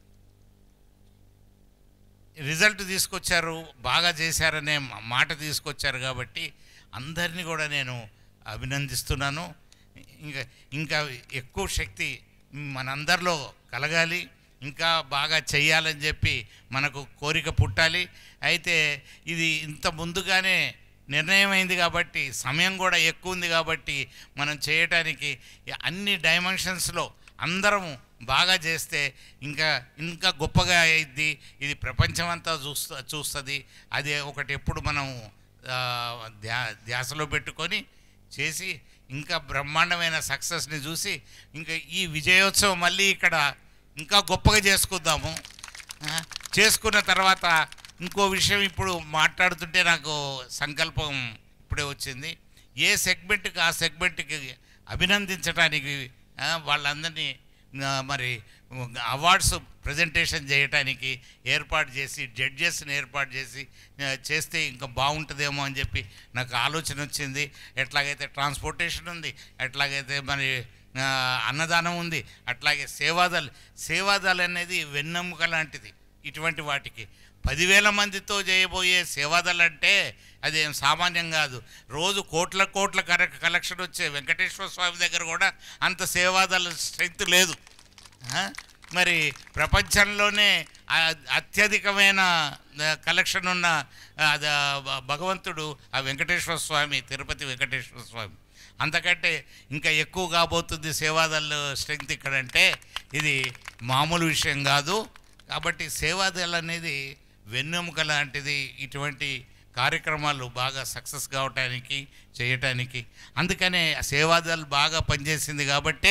S11: రిజల్ట్ తీసుకొచ్చారు, బాగా చేశారనే మాట తీసుకొచ్చారు. కాబట్టి అందరినీ కూడా నేను అభినందిస్తున్నాను. ఇంకా ఎక్కువ శక్తి మనందరిలో కలగాలి, ఇంకా బాగా చెయ్యాలని చెప్పి మనకు కోరిక పుట్టాలి. అయితే ఇది ఇంత ముందుగానే నిర్ణయం అయింది కాబట్టి సమయం కూడా ఎక్కువ ఉంది కాబట్టి మనం చేయటానికి అన్ని డైమెన్షన్స్లో అందరం బాగా చేస్తే ఇంకా గొప్పగా అయింది. ఇది ప్రపంచమంతా చూస్తుంది. అది ఒకటి ఎప్పుడు మనం ధ్యాసలో పెట్టుకొని చేసి ఇంకా బ్రహ్మాండమైన సక్సెస్ని చూసి ఇంకా ఈ విజయోత్సవం మళ్ళీ ఇక్కడ ఇంకా గొప్పగా చేసుకుందాము. చేసుకున్న తర్వాత ఇంకో విషయం ఇప్పుడు మాట్లాడుతుంటే నాకు సంకల్పం ఇప్పుడే వచ్చింది. ఏ సెగ్మెంట్కి ఆ సెగ్మెంట్కి అభినందించడానికి వాళ్ళందరినీ మరి అవార్డ్స్ ప్రజెంటేషన్ చేయడానికి ఏర్పాటు చేసి జడ్జెస్ని ఏర్పాటు చేస్తే ఇంకా బాగుంటుందేమో అని చెప్పి నాకు ఆలోచన వచ్చింది. ఎట్లాగైతే ట్రాన్స్పోర్టేషన్ ఉంది, ఎట్లాగైతే మరి అన్నదానం ఉంది, అట్లాగే సేవాదళ అనేది వెన్నెముక లాంటిది. ఇటువంటి వాటికి 10,000 మందితో చేయబోయే సేవాదళ అంటే అదేం సామాన్యం కాదు. రోజు కోట్ల కలెక్షన్ వచ్చే వెంకటేశ్వర స్వామి దగ్గర కూడా అంత సేవాదళ స్ట్రెంగ్త్ లేదు. మరి ప్రపంచంలోనే అత్యధికమైన కలెక్షన్ ఉన్న భగవంతుడు ఆ వెంకటేశ్వర స్వామి, తిరుపతి వెంకటేశ్వర స్వామి. అంతకంటే ఇంకా ఎక్కువ కాబోతుంది సేవాదళ స్ట్రెంగ్త్ ఇక్కడంటే ఇది మామూలు విషయం కాదు. కాబట్టి సేవాదళ అనేది వెన్నెముక లాంటిది. ఇటువంటి కార్యక్రమాలు బాగా సక్సెస్ కావటానికి చేయటానికి అందుకనే సేవాదళ బాగా పనిచేసింది. కాబట్టే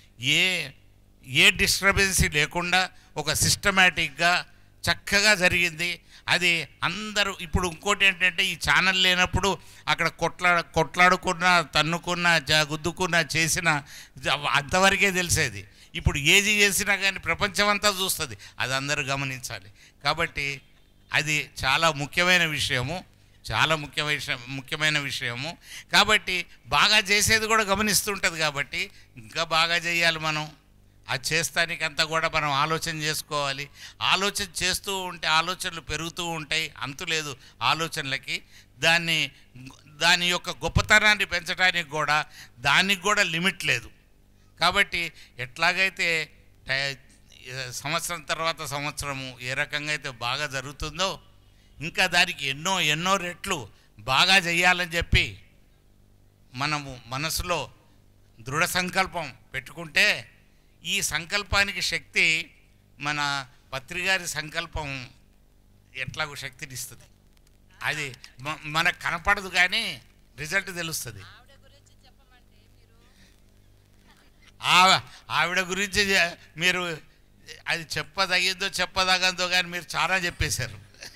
S11: ఏ డిస్టర్బెన్సీ లేకుండా ఒక సిస్టమేటిక్గా చక్కగా జరిగింది. అది అందరూ ఇప్పుడు ఇంకోటి ఏంటంటే ఈ ఛానల్ లేనప్పుడు అక్కడ కొట్లాడుకున్న, తన్నుకున్న, గుద్దుకున్న, చేసిన అంతవరకే తెలిసేది. ఇప్పుడు ఏది చేసినా కానీ ప్రపంచమంతా చూస్తుంది. అది అందరూ గమనించాలి. కాబట్టి అది చాలా ముఖ్యమైన విషయము, చాలా ముఖ్యమైన విషయము. కాబట్టి బాగా చేసేది కూడా గమనిస్తుంటుంది. కాబట్టి ఇంకా బాగా చేయాలి మనం. అది చేస్తానికంతా కూడా మనం ఆలోచన చేసుకోవాలి. ఆలోచన చేస్తూ ఉంటే ఆలోచనలు పెరుగుతూ ఉంటాయి. అంతులేదు ఆలోచనలకి. దాని యొక్క గొప్పతనాన్ని పెంచడానికి కూడా దానికి కూడా లిమిట్ లేదు. కాబట్టి ఎట్లాగైతే సంవత్సరం తర్వాత సంవత్సరము ఏ రకంగా అయితే బాగా జరుగుతుందో ఇంకా దానికి ఎన్నో రెట్లు బాగా చేయాలని చెప్పి మనము మనసులో దృఢ సంకల్పం పెట్టుకుంటే ఈ సంకల్పానికి శక్తి మన పత్రిగారి సంకల్పం ఎట్లాగో శక్తినిస్తుంది. అది మనకు కనపడదు కానీ రిజల్ట్ తెలుస్తుంది. ఆవిడ గురించి మీరు అది చెప్పదగిందో చెప్పదగందో కానీ మీరు చాలా చెప్పేశారు.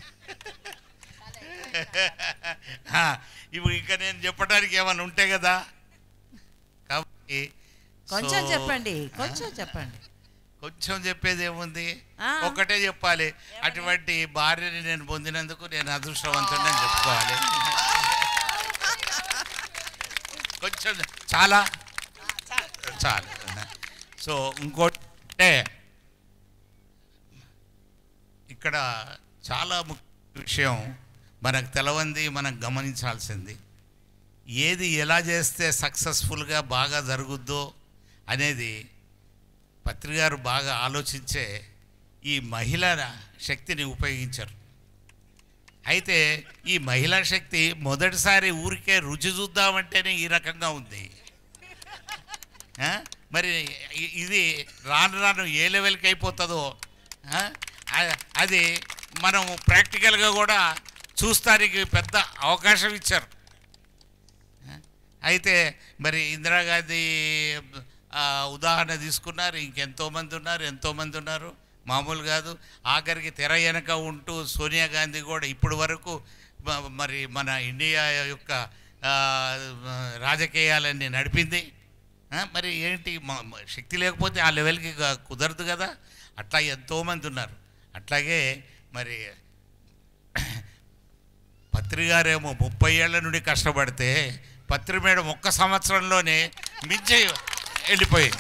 S11: ఇప్పుడు ఇంకా నేను చెప్పడానికి ఏమైనా ఉంటే కదా. కాబట్టి
S8: కొంచెం చెప్పండి.
S11: కొంచెం చెప్పేది ఏముంది, ఒకటే చెప్పాలి. అటువంటి భార్యని నేను పొందినందుకు నేను అదృష్టవంతుడని చెప్పుకోవాలి. కొంచెం చాలా. సో ఇంకోటి ఇక్కడ చాలా ముఖ్య విషయం మనకు తెలవంది, మనం గమనించాల్సింది ఏది ఎలా చేస్తే సక్సెస్ఫుల్గా బాగా జరుగుద్దో అనేది పత్రిగారు బాగా ఆలోచించే ఈ మహిళల శక్తిని ఉపయోగించారు. అయితే ఈ మహిళా శక్తి మొదటిసారి ఊరికే రుచి చూద్దామంటేనే ఈ రకంగా ఉంది. మరి ఇది రాను ఏ లెవెల్కి అయిపోతుందో అది మనం ప్రాక్టికల్గా కూడా చూస్తానికి పెద్ద అవకాశం ఇచ్చారు. అయితే మరి ఇందిరాగాంధీ ఉదాహరణ తీసుకున్నారు. ఎంతోమంది ఉన్నారు, మామూలు కాదు. ఆఖరికి తెర వెనక ఉంటూ సోనియా గాంధీ కూడా ఇప్పటి వరకు మరి మన ఇండియా యొక్క రాజకీయాలన్నీ నడిపింది. మరి ఏంటి శక్తి లేకపోతే ఆ లెవెల్కి కుదరదు కదా. అట్లా ఎంతోమంది ఉన్నారు. అట్లాగే మరి పత్రిగారేమో 30 ఏళ్ల నుండి కష్టపడితే పత్రి మేడం ఒక్క సంవత్సరంలోనే మించి వెళ్ళిపోయింది.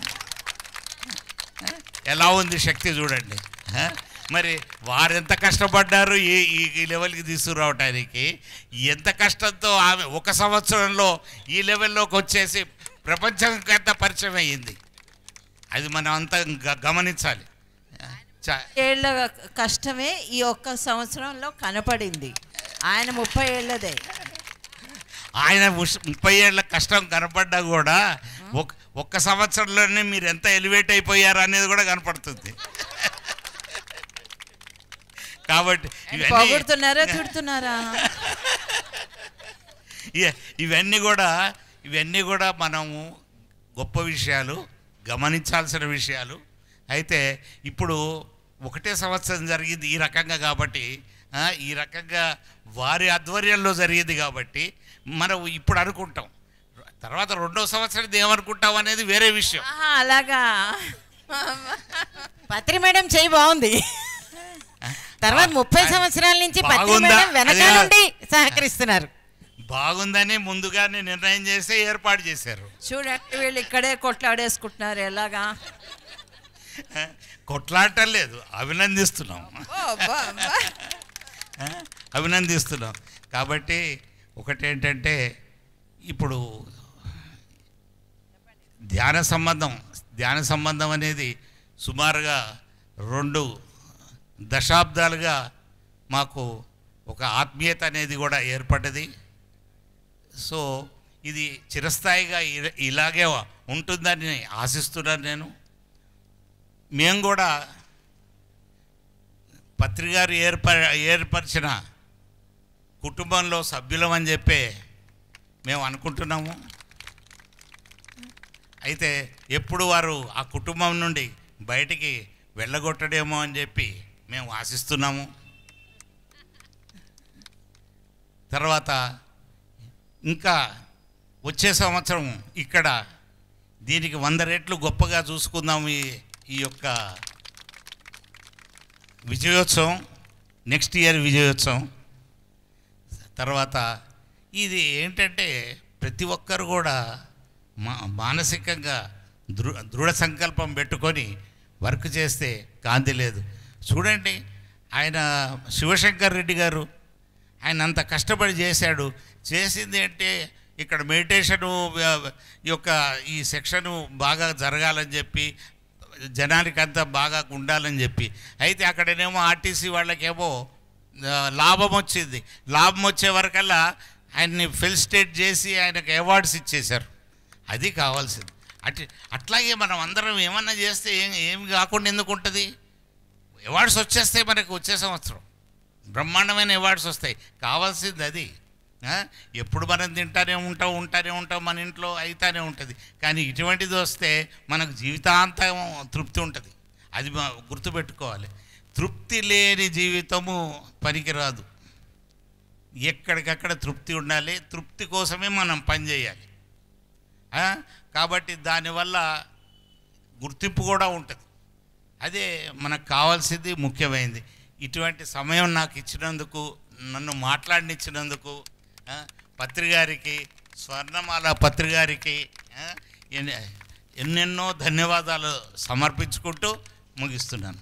S11: ఎలా ఉంది శక్తి చూడండి. మరి వారెంత కష్టపడ్డారు ఈ లెవెల్కి తీసుకురావడానికి. ఎంత కష్టంతో ఆమె ఒక సంవత్సరంలో ఈ లెవెల్లోకి వచ్చేసి ప్రపంచంకంతా పరిచయం అయ్యింది. అది మనం అంతా గమనించాలి.
S8: ఏళ్ళ కష్టమే ఈ ఒక్క సంవత్సరంలో కనపడింది. ఆయన 30 ఏళ్ళదే.
S11: ఆయన 30 ఏళ్ళ కష్టం కనపడ్డా కూడా ఒక్క సంవత్సరంలోనే మీరు ఎంత ఎలివేట్ అయిపోయారు అనేది కూడా కనపడుతుంది. కాబట్టి ఇవన్నీ కూడా మనము గొప్ప విషయాలు, గమనించాల్సిన విషయాలు. అయితే ఇప్పుడు ఒకటే సంవత్సరం జరిగింది ఈ రకంగా కాబట్టి, ఈ రకంగా వారి ఆధ్వర్యంలో జరిగింది కాబట్టి మనం ఇప్పుడు అనుకుంటాం. తర్వాత రెండో సంవత్సరం ఏమనుకుంటాం అనేది వేరే విషయం.
S8: అలాగా
S12: పత్రి మేడం చేయి బాగుంది. తర్వాత 30 సంవత్సరాల నుంచి పత్రి మేడం వెనకాల నుండి సహకరిస్తున్నారు.
S11: బాగుందని ముందుగానే నిర్ణయం చేసి ఏర్పాటు చేశారు.
S8: చూడండి వీళ్ళు ఇక్కడే కొట్లాడేసుకుంటున్నారు. ఎలాగా
S11: కొట్లాడటం లేదు, అభినందిస్తున్నాం. కాబట్టి ఒకటేంటంటే ఇప్పుడు ధ్యాన సంబంధం అనేది సుమారుగా దశాబ్దాలుగా మాకు ఒక ఆత్మీయత అనేది కూడా ఏర్పడ్డది. సో ఇది చిరస్థాయిగా ఇలాగే ఉంటుందని ఆశిస్తున్నాను నేను. మేము కూడా పత్రికారు ఏర్పరిచిన కుటుంబంలో సభ్యులం అని చెప్పే మేము అనుకుంటున్నాము. అయితే ఎప్పుడు వారు ఆ కుటుంబం నుండి బయటికి వెళ్ళగొట్టడేమో అని చెప్పి మేము ఆశిస్తున్నాము. తర్వాత ఇంకా వచ్చే సంవత్సరం ఇక్కడ దీనికి 100 రెట్లు గొప్పగా చూసుకుందాము. ఈ యొక్క విజయోత్సవం, నెక్స్ట్ ఇయర్ విజయోత్సవం. తర్వాత ఇది ఏంటంటే ప్రతి ఒక్కరు కూడా మానసికంగా దృఢ సంకల్పం పెట్టుకొని వర్క్ చేస్తే కాంతి లేదు. చూడండి, ఆయన శివశంకర్ రెడ్డి గారు ఆయన అంత కష్టపడి చేసింది అంటే ఇక్కడ మెడిటేషను యొక్క ఈ సెక్షను బాగా జరగాలని చెప్పి జనానికి అంతా బాగా ఉండాలని చెప్పి. అయితే అక్కడనేమో ఆర్టీసీ వాళ్ళకేమో లాభం వచ్చింది. లాభం వచ్చే వరకల్లా ఆయన్ని ఫెలిసిటేట్ చేసి ఆయనకు అవార్డ్స్ ఇచ్చేశారు. అది కావాల్సింది. అట్లాగే మనం అందరం ఏమన్నా చేస్తే ఏమి కాకుండా ఎందుకు ఉంటుంది? అవార్డ్స్ వచ్చేస్తాయి మనకు వచ్చే సంవత్సరం, బ్రహ్మాండమైన అవార్డ్స్ వస్తాయి. కావాల్సింది అది. ఎప్పుడు మనం తింటానే ఉంటాం మన ఇంట్లో అయితేనే ఉంటుంది. కానీ ఇటువంటిది వస్తే మనకు జీవితాంతం తృప్తి ఉంటుంది. అది గుర్తుపెట్టుకోవాలి. తృప్తి లేని జీవితము పనికిరాదు. ఎక్కడికక్కడ తృప్తి ఉండాలి. తృప్తి కోసమే మనం పనిచేయాలి. కాబట్టి దానివల్ల గుర్తింపు కూడా ఉంటుంది. అదే మనకు కావాల్సింది, ముఖ్యమైనది. ఇటువంటి సమయం నాకు ఇచ్చినందుకు, నన్ను మాట్లాడినిచ్చినందుకు పత్రిగారికి, స్వర్ణమాల పత్రిగారికి ఎన్నెన్నో ధన్యవాదాలు సమర్పించుకుంటూ ముగిస్తున్నాను.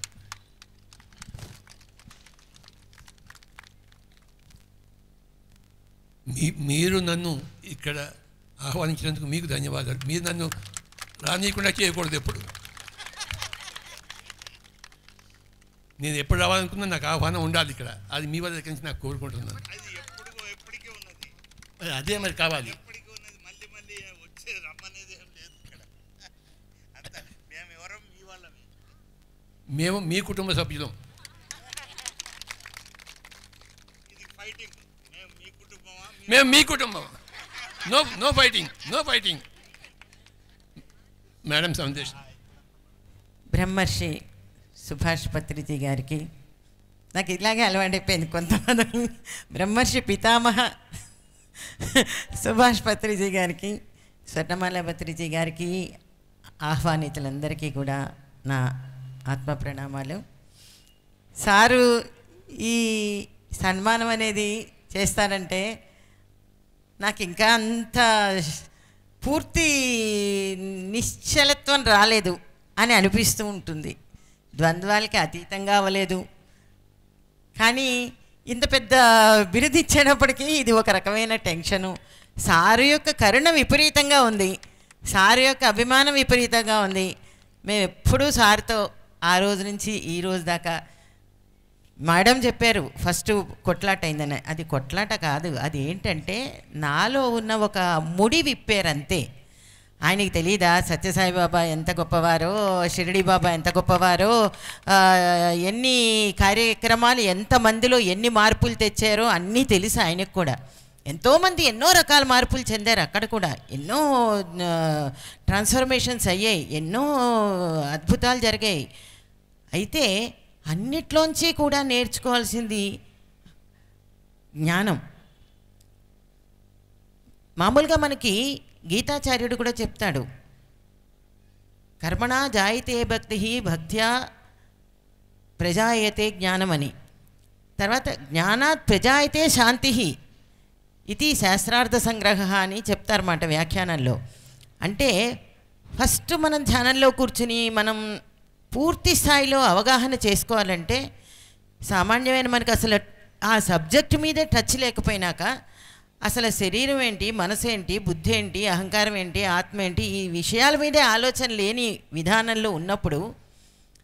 S9: మీరు నన్ను ఇక్కడ ఆహ్వానించినందుకు మీకు ధన్యవాదాలు. మీరు నన్ను రానియకుండా చేయకూడదు. ఎప్పుడు నేను ఎప్పుడు రావాలనుకున్నా నాకు ఆహ్వానం ఉండాలి ఇక్కడ. అది మీ వల్ల దగ్గర నుంచి నాకు కోరుకుంటున్నాను. అదే మరి కావాలి. మేము మీ కుటుంబ సభ్యులం. మేము మీ కుటుంబం. No fighting. మేడం సందేశం.
S12: బ్రహ్మర్షి సుభాష్ పత్రిజీ గారికి, నాకు ఇలాగే అలవాటైపోయింది కొంతమంది. బ్రహ్మర్షి పితామహ సుభాష్ పత్రిజీ గారికి, స్వర్ణమాల పత్రిజీ గారికి, ఆహ్వానితులందరికీ కూడా నా ఆత్మ ప్రణామాలు. సారు ఈ సన్మానం అనేది చేస్తారంటే నాకు ఇంకా అంత పూర్తి నిశ్చలత్వం రాలేదు అని అనిపిస్తూ ఉంటుంది. ద్వంద్వాలకి అతీతంగా అవ్వలేదు. కానీ ఇంత పెద్ద బిరుదు ఇచ్చేటప్పటికీ ఇది ఒక రకమైన టెన్షను. సారు యొక్క కరుణ విపరీతంగా ఉంది, సారు యొక్క అభిమానం విపరీతంగా ఉంది. మేము ఎప్పుడూ సార్తో ఆ రోజు నుంచి ఈ రోజు దాకా, మేడం చెప్పారు ఫస్ట్ కొట్లాట అయిందని, అది కొట్లాట కాదు. అది ఏంటంటే నాలో ఉన్న ఒక ముడి విప్పారు అంతే. ఆయనకి తెలీదా సత్యసాయిబాబా ఎంత గొప్పవారో, షిరిడి బాబా ఎంత గొప్పవారో, ఎన్ని కార్యక్రమాలు ఎంతమందిలో ఎన్ని మార్పులు తెచ్చారో అన్నీ తెలుసు ఆయనకు కూడా. ఎంతోమంది ఎన్నో రకాల మార్పులు చెందారు అక్కడ కూడా, ఎన్నో ట్రాన్స్ఫర్మేషన్స్ అయ్యాయి, ఎన్నో అద్భుతాలు జరిగాయి. అయితే అన్నిట్లోంచి కూడా నేర్చుకోవాల్సింది జ్ఞానం. మామూలుగా మనకి గీతాచార్యుడు కూడా చెప్తాడు, కర్మణా జాయితే భక్తి, భక్త్యా ప్రజాయతే జ్ఞానమని. తర్వాత జ్ఞానాత్ ప్రజాయతే శాంతి ఇది శాస్త్రార్థ సంగ్రహ అని చెప్తారన్నమాట వ్యాఖ్యానంలో. అంటే ఫస్ట్ మనం ధ్యానంలో కూర్చుని మనం పూర్తి స్థాయిలో అవగాహన చేసుకోవాలంటే, సామాన్యమైన మనకు అసలు ఆ సబ్జెక్టు మీదే టచ్ లేకపోయినాక, అసలు శరీరం ఏంటి, మనసు ఏంటి, బుద్ధి ఏంటి, అహంకారం ఏంటి, ఆత్మ ఏంటి, ఈ విషయాల మీదే ఆలోచన లేని విధానంలో ఉన్నప్పుడు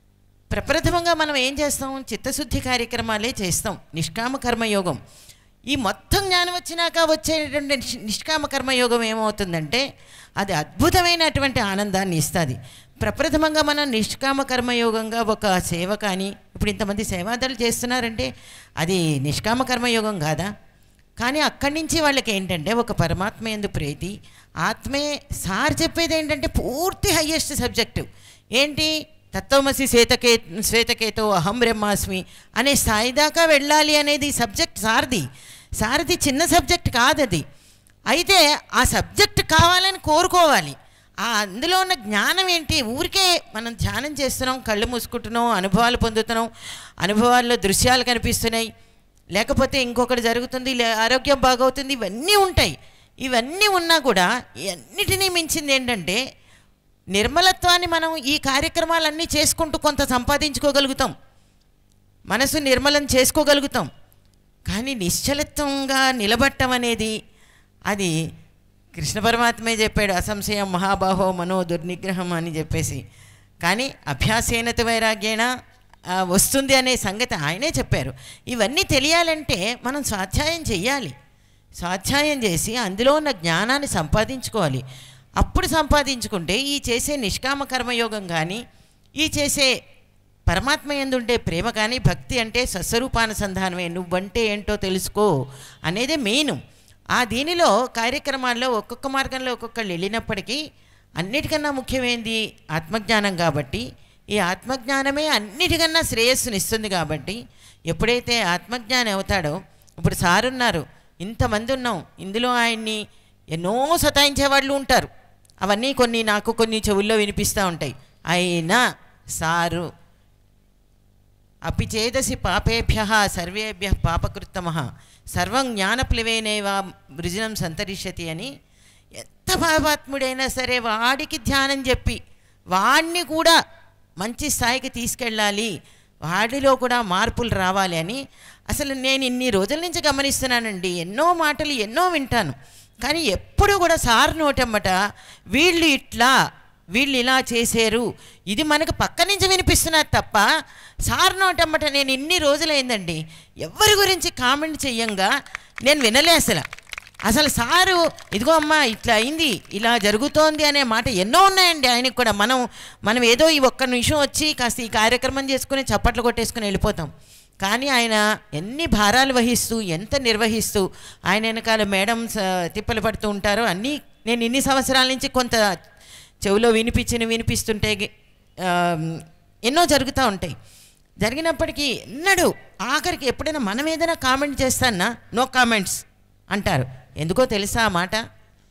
S12: ప్రప్రథమంగా మనం ఏం చేస్తాం? చిత్తశుద్ధి కార్యక్రమాలే చేస్తాం. నిష్కామ కర్మయోగం. ఈ మొత్తం జ్ఞానం వచ్చినాక వచ్చేటువంటి నిష్కామ కర్మయోగం ఏమవుతుందంటే అది అద్భుతమైనటువంటి ఆనందాన్ని ఇస్తుంది. ప్రప్రథమంగా మనం నిష్కామ కర్మయోగంగా ఒక సేవ కానీ, ఇప్పుడు ఇంతమంది సేవాదాలు చేస్తున్నారంటే అది నిష్కామ కర్మయోగం కాదా? కానీ అక్కడి నుంచి వాళ్ళకి ఏంటంటే ఒక పరమాత్మ యందు ప్రీతి, ఆత్మే. సార్ చెప్పేది ఏంటంటే పూర్తి హయ్యెస్ట్ సబ్జెక్టు ఏంటి? తత్వమసి శ్వేతకేతో అహం బ్రహ్మాస్మి అనే స్థాయి దాకా వెళ్ళాలి అనేది సబ్జెక్ట్ సారది చిన్న సబ్జెక్ట్ కాదది. అయితే ఆ సబ్జెక్ట్ కావాలని కోరుకోవాలి. అందులో ఉన్న జ్ఞానం ఏంటి? ఊరికే మనం ధ్యానం చేస్తున్నాం, కళ్ళు మూసుకుంటున్నాం, అనుభవాలు పొందుతున్నాం, అనుభవాల్లో దృశ్యాలు కనిపిస్తున్నాయి, లేకపోతే ఇంకొకటి జరుగుతుంది, ఆరోగ్యం బాగవుతుంది, ఇవన్నీ ఉంటాయి. ఇవన్నీ ఉన్నా కూడా అన్నిటినీ మించింది ఏంటంటే నిర్మలత్వాన్ని మనం ఈ కార్యక్రమాలన్నీ చేసుకుంటూ కొంత సంపాదించుకోగలుగుతాం, మనసు నిర్మలం చేసుకోగలుగుతాం. కానీ నిశ్చలత్వంగా నిలబట్టం అనేది అది కృష్ణ పరమాత్మే చెప్పాడు, అసంశయం మహాబాహో మనో దుర్నిగ్రహం అని చెప్పేసి. కానీ అభ్యాసేనత వైరాగ్యేణ వస్తుంది అనే సంగతి ఆయనే చెప్పారు. ఇవన్నీ తెలియాలంటే మనం స్వాధ్యాయం చెయ్యాలి. స్వాధ్యాయం చేసి అందులో ఉన్న జ్ఞానాన్ని సంపాదించుకోవాలి. అప్పుడు సంపాదించుకుంటే ఈ చేసే నిష్కామ కర్మయోగం కానీ, ఈ చేసే పరమాత్మ యందుండే ప్రేమ కానీ, భక్తి అంటే స్వస్వరూపానుసంధానమే, నువ్వంటే ఏంటో తెలుసుకో అనేదే మెయిన్. దీనిలో కార్యక్రమాల్లో ఒక్కొక్క మార్గంలో ఒక్కొక్కళ్ళు వెళ్ళినప్పటికీ అన్నిటికన్నా ముఖ్యమైనది ఆత్మజ్ఞానం. కాబట్టి ఈ ఆత్మజ్ఞానమే అన్నిటికన్నా శ్రేయస్సునిస్తుంది. కాబట్టి ఎప్పుడైతే ఆత్మజ్ఞానం అవుతాడో, ఇప్పుడు సారున్నారు, ఇంతమంది ఉన్నాం, ఇందులో ఆయన్ని ఎన్నో సతాయించే వాళ్ళు ఉంటారు. అవన్నీ నాకు కొన్ని చెవుల్లో వినిపిస్తూ ఉంటాయి. అయినా సారు అపి చేదసి పాపేభ్య సర్వేభ్య పాపకృత్తమః సర్వం జ్ఞానప్లవేనేవా వృజనం సంతరిష్యతి అని. ఎంత పాపాత్ముడైనా సరే వాడికి ధ్యానం చెప్పి వాడిని కూడా మంచి స్థాయికి తీసుకెళ్ళాలి, వాడిలో కూడా మార్పులు రావాలి అని అసలు నేను ఇన్ని రోజుల నుంచి గమనిస్తున్నానండి. ఎన్నో మాటలు ఎన్నో వింటాను, కానీ ఎప్పుడు కూడా సార్ నోటమ్మట వీళ్ళు ఇలా చేశారు, ఇది మనకు పక్క నుంచి వినిపిస్తున్నారు తప్ప సార్ నోటమ్మట నేను ఇన్ని రోజులైందండి ఎవరి గురించి కామెంట్ చెయ్యంగా నేను వినలే. అసలు సారు ఇదిగో అమ్మా ఇట్లా అయింది, ఇలా జరుగుతోంది అనే మాట ఎన్నో ఉన్నాయండి ఆయనకు కూడా. మనం ఏదో ఈ ఒక్క నిమిషం వచ్చి కాస్త ఈ కార్యక్రమం చేసుకుని చప్పట్లు కొట్టేసుకుని వెళ్ళిపోతాం. కానీ ఆయన ఎన్ని భారాలు వహిస్తూ, ఎంత నిర్వహిస్తూ, ఆయన వెనకాల మేడం తిప్పలు పడుతూ ఉంటారో అన్నీ నేను ఇన్ని సంవత్సరాల నుంచి కొంత చెవిలో వినిపిస్తుంటే ఎన్నో జరుగుతూ ఉంటాయి. జరిగినప్పటికీ ఎన్నడూ ఆఖరికి ఎప్పుడైనా మనం ఏదైనా కామెంట్ చేస్తానా నో కామెంట్స్ అంటారు. ఎందుకో తెలుసా ఆ మాట?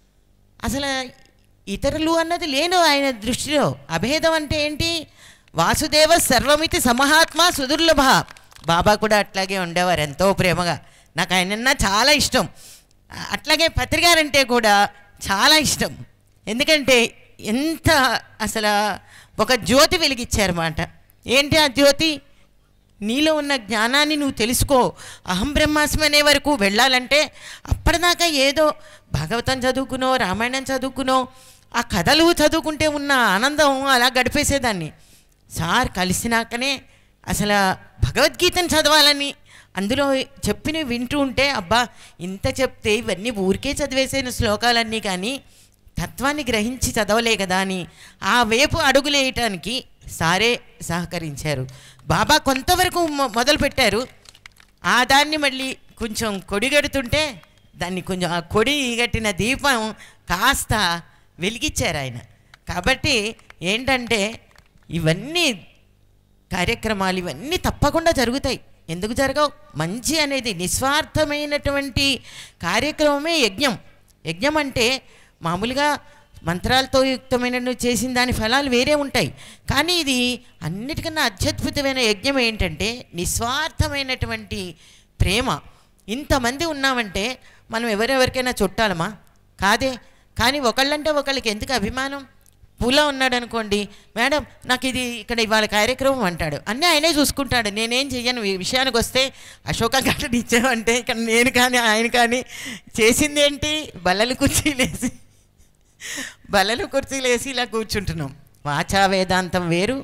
S12: అసలు ఇతరులు అన్నది లేను ఆయన దృష్టిలో. అభేదం అంటే ఏంటి? వాసుదేవ సర్వమితి సమహాత్మ సుదుర్లభ. బాబా కూడా అట్లాగే ఉండేవారు, ఎంతో ప్రేమగా. నాకు ఆయనన్నా చాలా ఇష్టం. అట్లాగే పత్రికారంటే కూడా చాలా ఇష్టం. ఎందుకంటే ఎంత అసలు ఒక జ్యోతి వెలిగించారన్నమాట. ఏంటి ఆ జ్యోతి? నీలో ఉన్న జ్ఞానాన్ని నువ్వు తెలుసుకో. అహం బ్రహ్మాస్మి అనే వరకు వెళ్ళాలంటే అప్పటిదాకా ఏదో భాగవతం చదువుకునో, రామాయణం చదువుకునో, ఆ కథలు చదువుకుంటే ఉన్న ఆనందం అలా గడిపేసేదాన్ని. సార్ కలిసినాకనే అసలు భగవద్గీతను చదవాలని, అందులో చెప్పినవి వింటూ ఉంటే అబ్బా ఇంత చెప్తే ఇవన్నీ ఊరికే చదివేసిన శ్లోకాలన్నీ కానీ తత్వాన్ని గ్రహించి చదవలే కదా అని ఆ వైపు అడుగులేయటానికి సారే సహకరించారు. బాబా కొంతవరకు మొదలుపెట్టారు. దాన్ని మళ్ళీ కొంచెం కొడిగడుతుంటే దాన్ని కొంచెం ఆ కొడి గట్టిన దీపం కాస్త వెలిగించారు ఆయన. కాబట్టి ఏంటంటే ఇవన్నీ కార్యక్రమాలు ఇవన్నీ తప్పకుండా జరుగుతాయి. ఎందుకు జరగవు? మంచి అనేది నిస్వార్థమైనటువంటి కార్యక్రమమే యజ్ఞం. యజ్ఞం అంటే మామూలుగా మంత్రాలతో యుక్తమైన చేసిన దాని ఫలాలు వేరే ఉంటాయి. కానీ ఇది అన్నిటికన్నా అత్యద్భుతమైన యజ్ఞం ఏంటంటే నిస్వార్థమైనటువంటి ప్రేమ. ఇంతమంది ఉన్నామంటే మనం ఎవరెవరికైనా చుట్టాలమా? కాదే. కానీ ఒకళ్ళంటే ఒకళ్ళకి ఎందుకు అభిమానం? పూలా ఉన్నాడు అనుకోండి, మేడం నాకు ఇది ఇక్కడ ఇవాళ కార్యక్రమం అంటాడు, అన్నీ ఆయనే చూసుకుంటాడు, నేనేం చెయ్యను. ఈ విషయానికి వస్తే అశోక ఘాట్ ఇచ్చామంటే ఇక్కడ నేను కానీ ఆయన కానీ చేసింది ఏంటి? బల్లలు కుర్చీలేసి ఇలా కూర్చుంటున్నాం. వాచా వేదాంతం వేరు,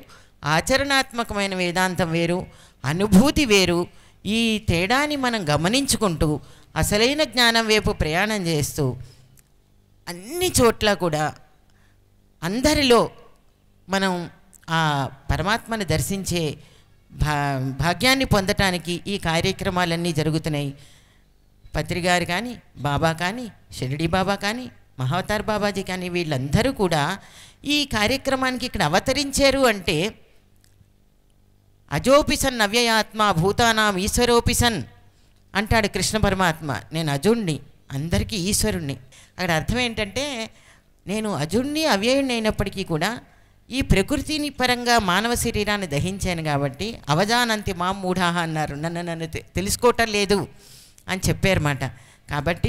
S12: ఆచరణాత్మకమైన వేదాంతం వేరు, అనుభూతి వేరు. ఈ తేడాని మనం గమనించుకుంటూ అసలైన జ్ఞానం వైపు ప్రయాణం చేస్తూ అన్ని చోట్ల కూడా అందరిలో మనం ఆ పరమాత్మను దర్శించే భాగ్యాన్ని పొందటానికి ఈ కార్యక్రమాలన్నీ జరుగుతున్నాయి. పత్రిగారు కానీ, బాబా కానీ, షిరిడి బాబా కానీ, మహావతార్ బాబాజీ కానీ వీళ్ళందరూ కూడా ఈ కార్యక్రమానికి ఇక్కడ అవతరించారు అంటే అజోపిసన్ నవ్యయాత్మ భూతానాం ఈశ్వరోపిసన్ అంటాడు కృష్ణ పరమాత్మ. నేను అజుణ్ణి, అందరికీ ఈశ్వరుణ్ణి. అక్కడ అర్థం ఏంటంటే నేను అజుణ్ణి అవ్యయుణ్ణి అయినప్పటికీ కూడా ఈ ప్రకృతిని పరంగా మానవ శరీరాన్ని దహించాను కాబట్టి అవజానంతి మా మూఢాహ అన్నారు. నన్ను తెలుసుకోవటం లేదు అని చెప్పారన్నమాట. కాబట్టి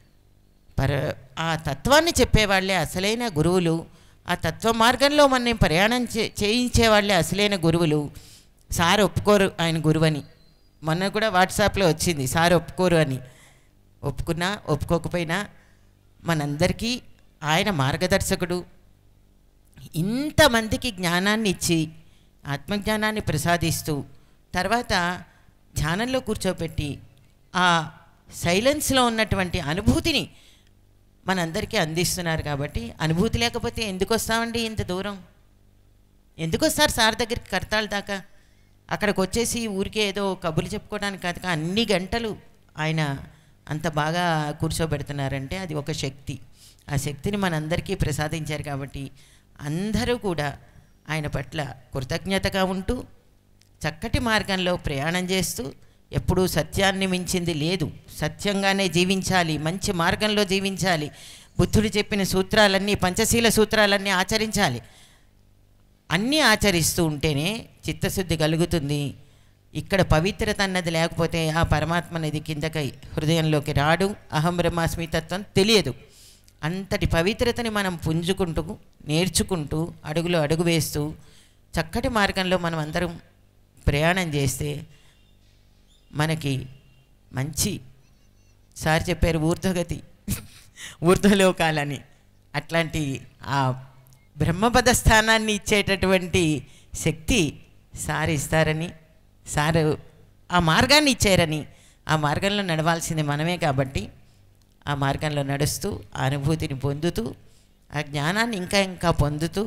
S12: ఆ తత్వాన్ని చెప్పేవాళ్ళే అసలైన గురువులు. ఆ తత్వ మార్గంలో మనం ప్రయాణం చేయించేవాళ్ళే అసలైన గురువులు. సార్ ఒప్పుకోరు ఆయన గురువని. మొన్న కూడా వాట్సాప్లో వచ్చింది సార్ ఒప్పుకోరు అని. ఒప్పుకున్నా ఒప్పుకోకపోయినా మనందరికీ ఆయన మార్గదర్శకుడు. ఇంతమందికి జ్ఞానాన్ని ఇచ్చి ఆత్మజ్ఞానాన్ని ప్రసాదిస్తూ తర్వాత ధ్యానంలో కూర్చోబెట్టి ఆ సైలెన్స్లో ఉన్నటువంటి అనుభూతిని మనందరికీ అందిస్తున్నారు. కాబట్టి అనుభూతి లేకపోతే ఎందుకు వస్తామండి ఇంత దూరం? ఎందుకు వస్తారు సార్ దగ్గరికి కర్తాళ్ళ దాకా? అక్కడికి వచ్చేసి ఊరికే ఏదో కబుర్లు చెప్పుకోవడానికి కాదు, అన్ని గంటలు ఆయన అంత బాగా కూర్చోబెడుతున్నారంటే అది ఒక శక్తి. ఆ శక్తిని మనందరికీ ప్రసాదించారు. కాబట్టి అందరూ కూడా ఆయన పట్ల కృతజ్ఞతగా ఉంటూ చక్కటి మార్గంలో ప్రయాణం చేస్తూ ఎప్పుడూ సత్యాన్ని మించింది లేదు, సత్యంగానే జీవించాలి, మంచి మార్గంలో జీవించాలి, బుద్ధుడు చెప్పిన సూత్రాలన్నీ పంచశీల సూత్రాలన్నీ ఆచరించాలి. అన్నీ ఆచరిస్తూ ఉంటేనే చిత్తశుద్ధి కలుగుతుంది. ఇక్కడ పవిత్రత అన్నది లేకపోతే ఆ పరమాత్మ అనేది కిందకి హృదయంలోకి రాడు. అహం బ్రహ్మాస్మి తత్వం తెలియదు. అంతటి పవిత్రతని మనం పుంజుకుంటూ నేర్చుకుంటూ అడుగులో అడుగు వేస్తూ చక్కటి మార్గంలో మనం అందరం ప్రయాణం చేస్తే మనకి మంచి సార్ చెప్పారు ఊర్ధ్వగతి ఊర్ధ్వలోకాలని, అట్లాంటి ఆ బ్రహ్మపద స్థానాన్ని ఇచ్చేటటువంటి శక్తి సార్ ఇస్తారని, సారు ఆ మార్గాన్ని ఇచ్చారని, ఆ మార్గంలో నడవాల్సింది మనమే. కాబట్టి ఆ మార్గంలో నడుస్తూ ఆ అనుభూతిని పొందుతూ ఆ జ్ఞానాన్ని ఇంకా ఇంకా పొందుతూ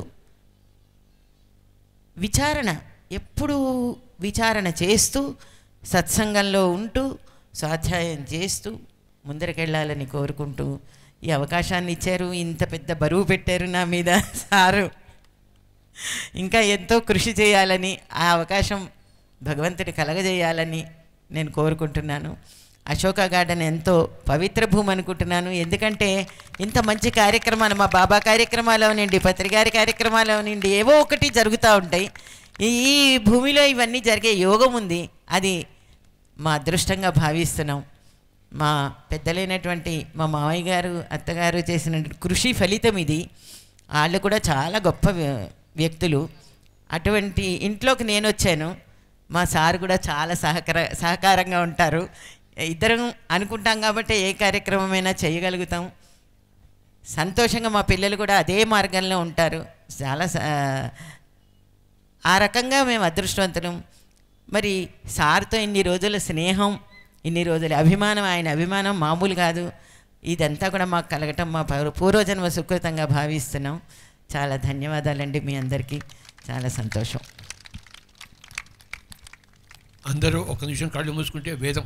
S12: విచారణ ఎప్పుడూ విచారణ చేస్తూ సత్సంగంలో ఉంటూ స్వాధ్యాయం చేస్తూ ముందరకెళ్ళాలని కోరుకుంటూ ఈ అవకాశాన్ని ఇచ్చారు. ఇంత పెద్ద బరువు పెట్టారు నా మీద సారు. ఇంకా ఎంతో కృషి చేయాలని, ఆ అవకాశం భగవంతుడి కలగజేయాలని నేను కోరుకుంటున్నాను. అశోక గార్డెన్ ఎంతో పవిత్ర భూమి అనుకుంటున్నాను. ఎందుకంటే ఇంత మంచి కార్యక్రమాలు మా బాబా కార్యక్రమాలు అవనండి, పత్రికారి కార్యక్రమాలు అవనండి, ఏవో ఒకటి జరుగుతూ ఉంటాయి. ఈ భూమిలో ఇవన్నీ జరిగే యోగం ఉంది. అది మా అదృష్టంగా భావిస్తున్నాం. మా పెద్దలైనటువంటి మా మావయ్య గారు అత్తగారు చేసిన కృషి ఫలితం ఇది. వాళ్ళు కూడా చాలా గొప్ప వ్యక్తులు. అటువంటి ఇంట్లోకి నేను వచ్చాను. మా సార్ కూడా చాలా సహకారంగా ఉంటారు. ఇద్దరం అనుకుంటాం కాబట్టి ఏ కార్యక్రమమైనా చేయగలుగుతాం. సంతోషంగా మా పిల్లలు కూడా అదే మార్గంలో ఉంటారు. చాలా ఆ రకంగా మేము అదృష్టవంతులం. మరి సార్తో ఇన్ని రోజుల స్నేహం, ఇన్ని రోజుల అభిమానం, ఆయన అభిమానం మామూలు కాదు. ఇదంతా కూడా మాకు కలగటం మా పూర్వజన్మ సుకృతంగా భావిస్తున్నాం. చాలా ధన్యవాదాలండి మీ అందరికీ. చాలా సంతోషం.
S9: అందరూ ఒక నిమిషం కళ్ళు మూసుకుంటే వేదం.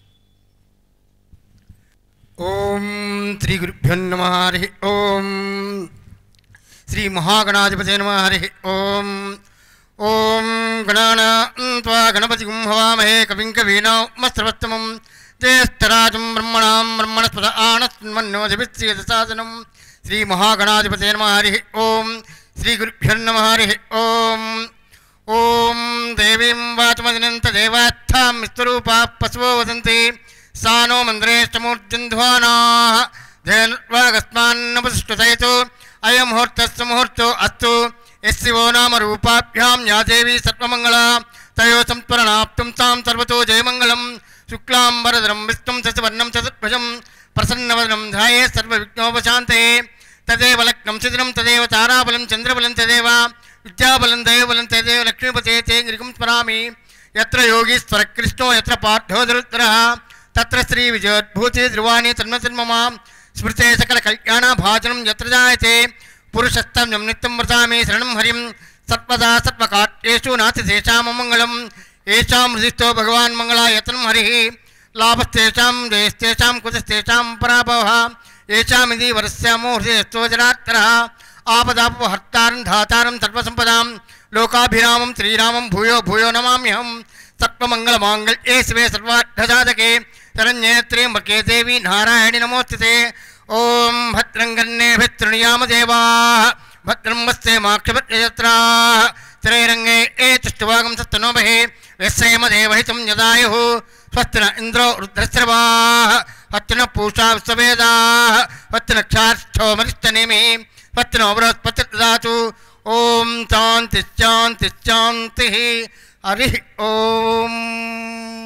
S13: ఓం శ్రీ గురుభ్యో నమః. హరి ఓం. శ్రీ మహాగణాధిపతే నమః. హరి ఓం. ఓం గణానాన్త్వా గణపతిం హవామహే కవిం కవీనామస్త్రవత్తమం జ్యేష్ఠరాజం బ్రహ్మణాం బ్రహ్మణస్పద ఆనస్మన్నోదిభిస్సేదసాదనం. శ్రీ మహాగణాధిపతే నమః. హరి ఓం. శ్రీ గురుభ్యో నమః. హరి ఓం. ఓం దేవీం వాచమదినంత దేవాత్థాం విశ్వరూపా పశవో వదంతి सा नो मन्द्रेष्टमूर्तिन्ध्वानाः धेनुर्वागस्मान्नपतिष्ठतयतु अयं मुहूर्तस्य मुहूर्तो अस्तु यस्यो नाम रूपाभ्यां या देवी सर्वमङ्गला तयो संस्मरणाप्तुं तां सर्वतो जयमङ्गलं. शुक्लाम्बरधरं विष्णुं शशिवर्णं चतुर्भुजं प्रसन्नवदनं ध्याये सर्वविघ्नोपशान्तये. तदेव लग्नं सिद्धिं तदेव ताराबलं चन्द्रबलं तदेव విద్యాబలం దైవబలం తదేవ లక్ష్మీపతే తే గిరికం స్మరామి. యత్ర యోగీశ్వర కృష్ణో యత్ర పార్థో ధరుద్రః తత్ర శ్రీ విజయోద్భూతి ధ్రువాణి తన్మతన్మమ. స్మృతే సకల కళ్యాణ భాజనం యత్ర జాయతే పురుషస్తం యం నిత్యం వ్రతామి శరణం హరిం. సర్వదా సర్వకార్యేషు నాస్తి తేషాం అమంగళం. ఏషాం హృదిస్థో భగవాన్ మంగళాయతనం హరిః. లాభస్తేషాం జయస్తేషాం కుతస్తేషాం పరాభవః. ఏషామిది వరస్యామో హృదయస్థో జనార్దనః. ఆపదాపహర్తారం ధాతారం సర్వసంపదాం లోకాభిరామం శ్రీరామం భూయో భూయో నమామ్యహం. సర్వమంగళమాంగళ్యే శివే సర్వార్థసాధకే శరణ్యే త్ర్యంబకే దేవి నారాయణి నమోస్తుతే. ఓం భద్రం కర్ణేభిः శృణుయామ దేవాः భద్రం వస్సేమాక్షభద్రయత్రాः త్రైరంగే ఏతుష్టువాగం సత్తనోభే వ్యస్సేమ దేవహితం యదాయుః. స్వస్తిన ఇంద్రో రుద్రస్రవాः స్వస్తిన పూషా విశ్వవేదాः స్వస్తిన క్షార్థోమరిష్టనేమిः స్వస్తినో బృహస్పతిర్దదాతు. ఓం శాంతి శాంతి శాంతి. హరి ఓం.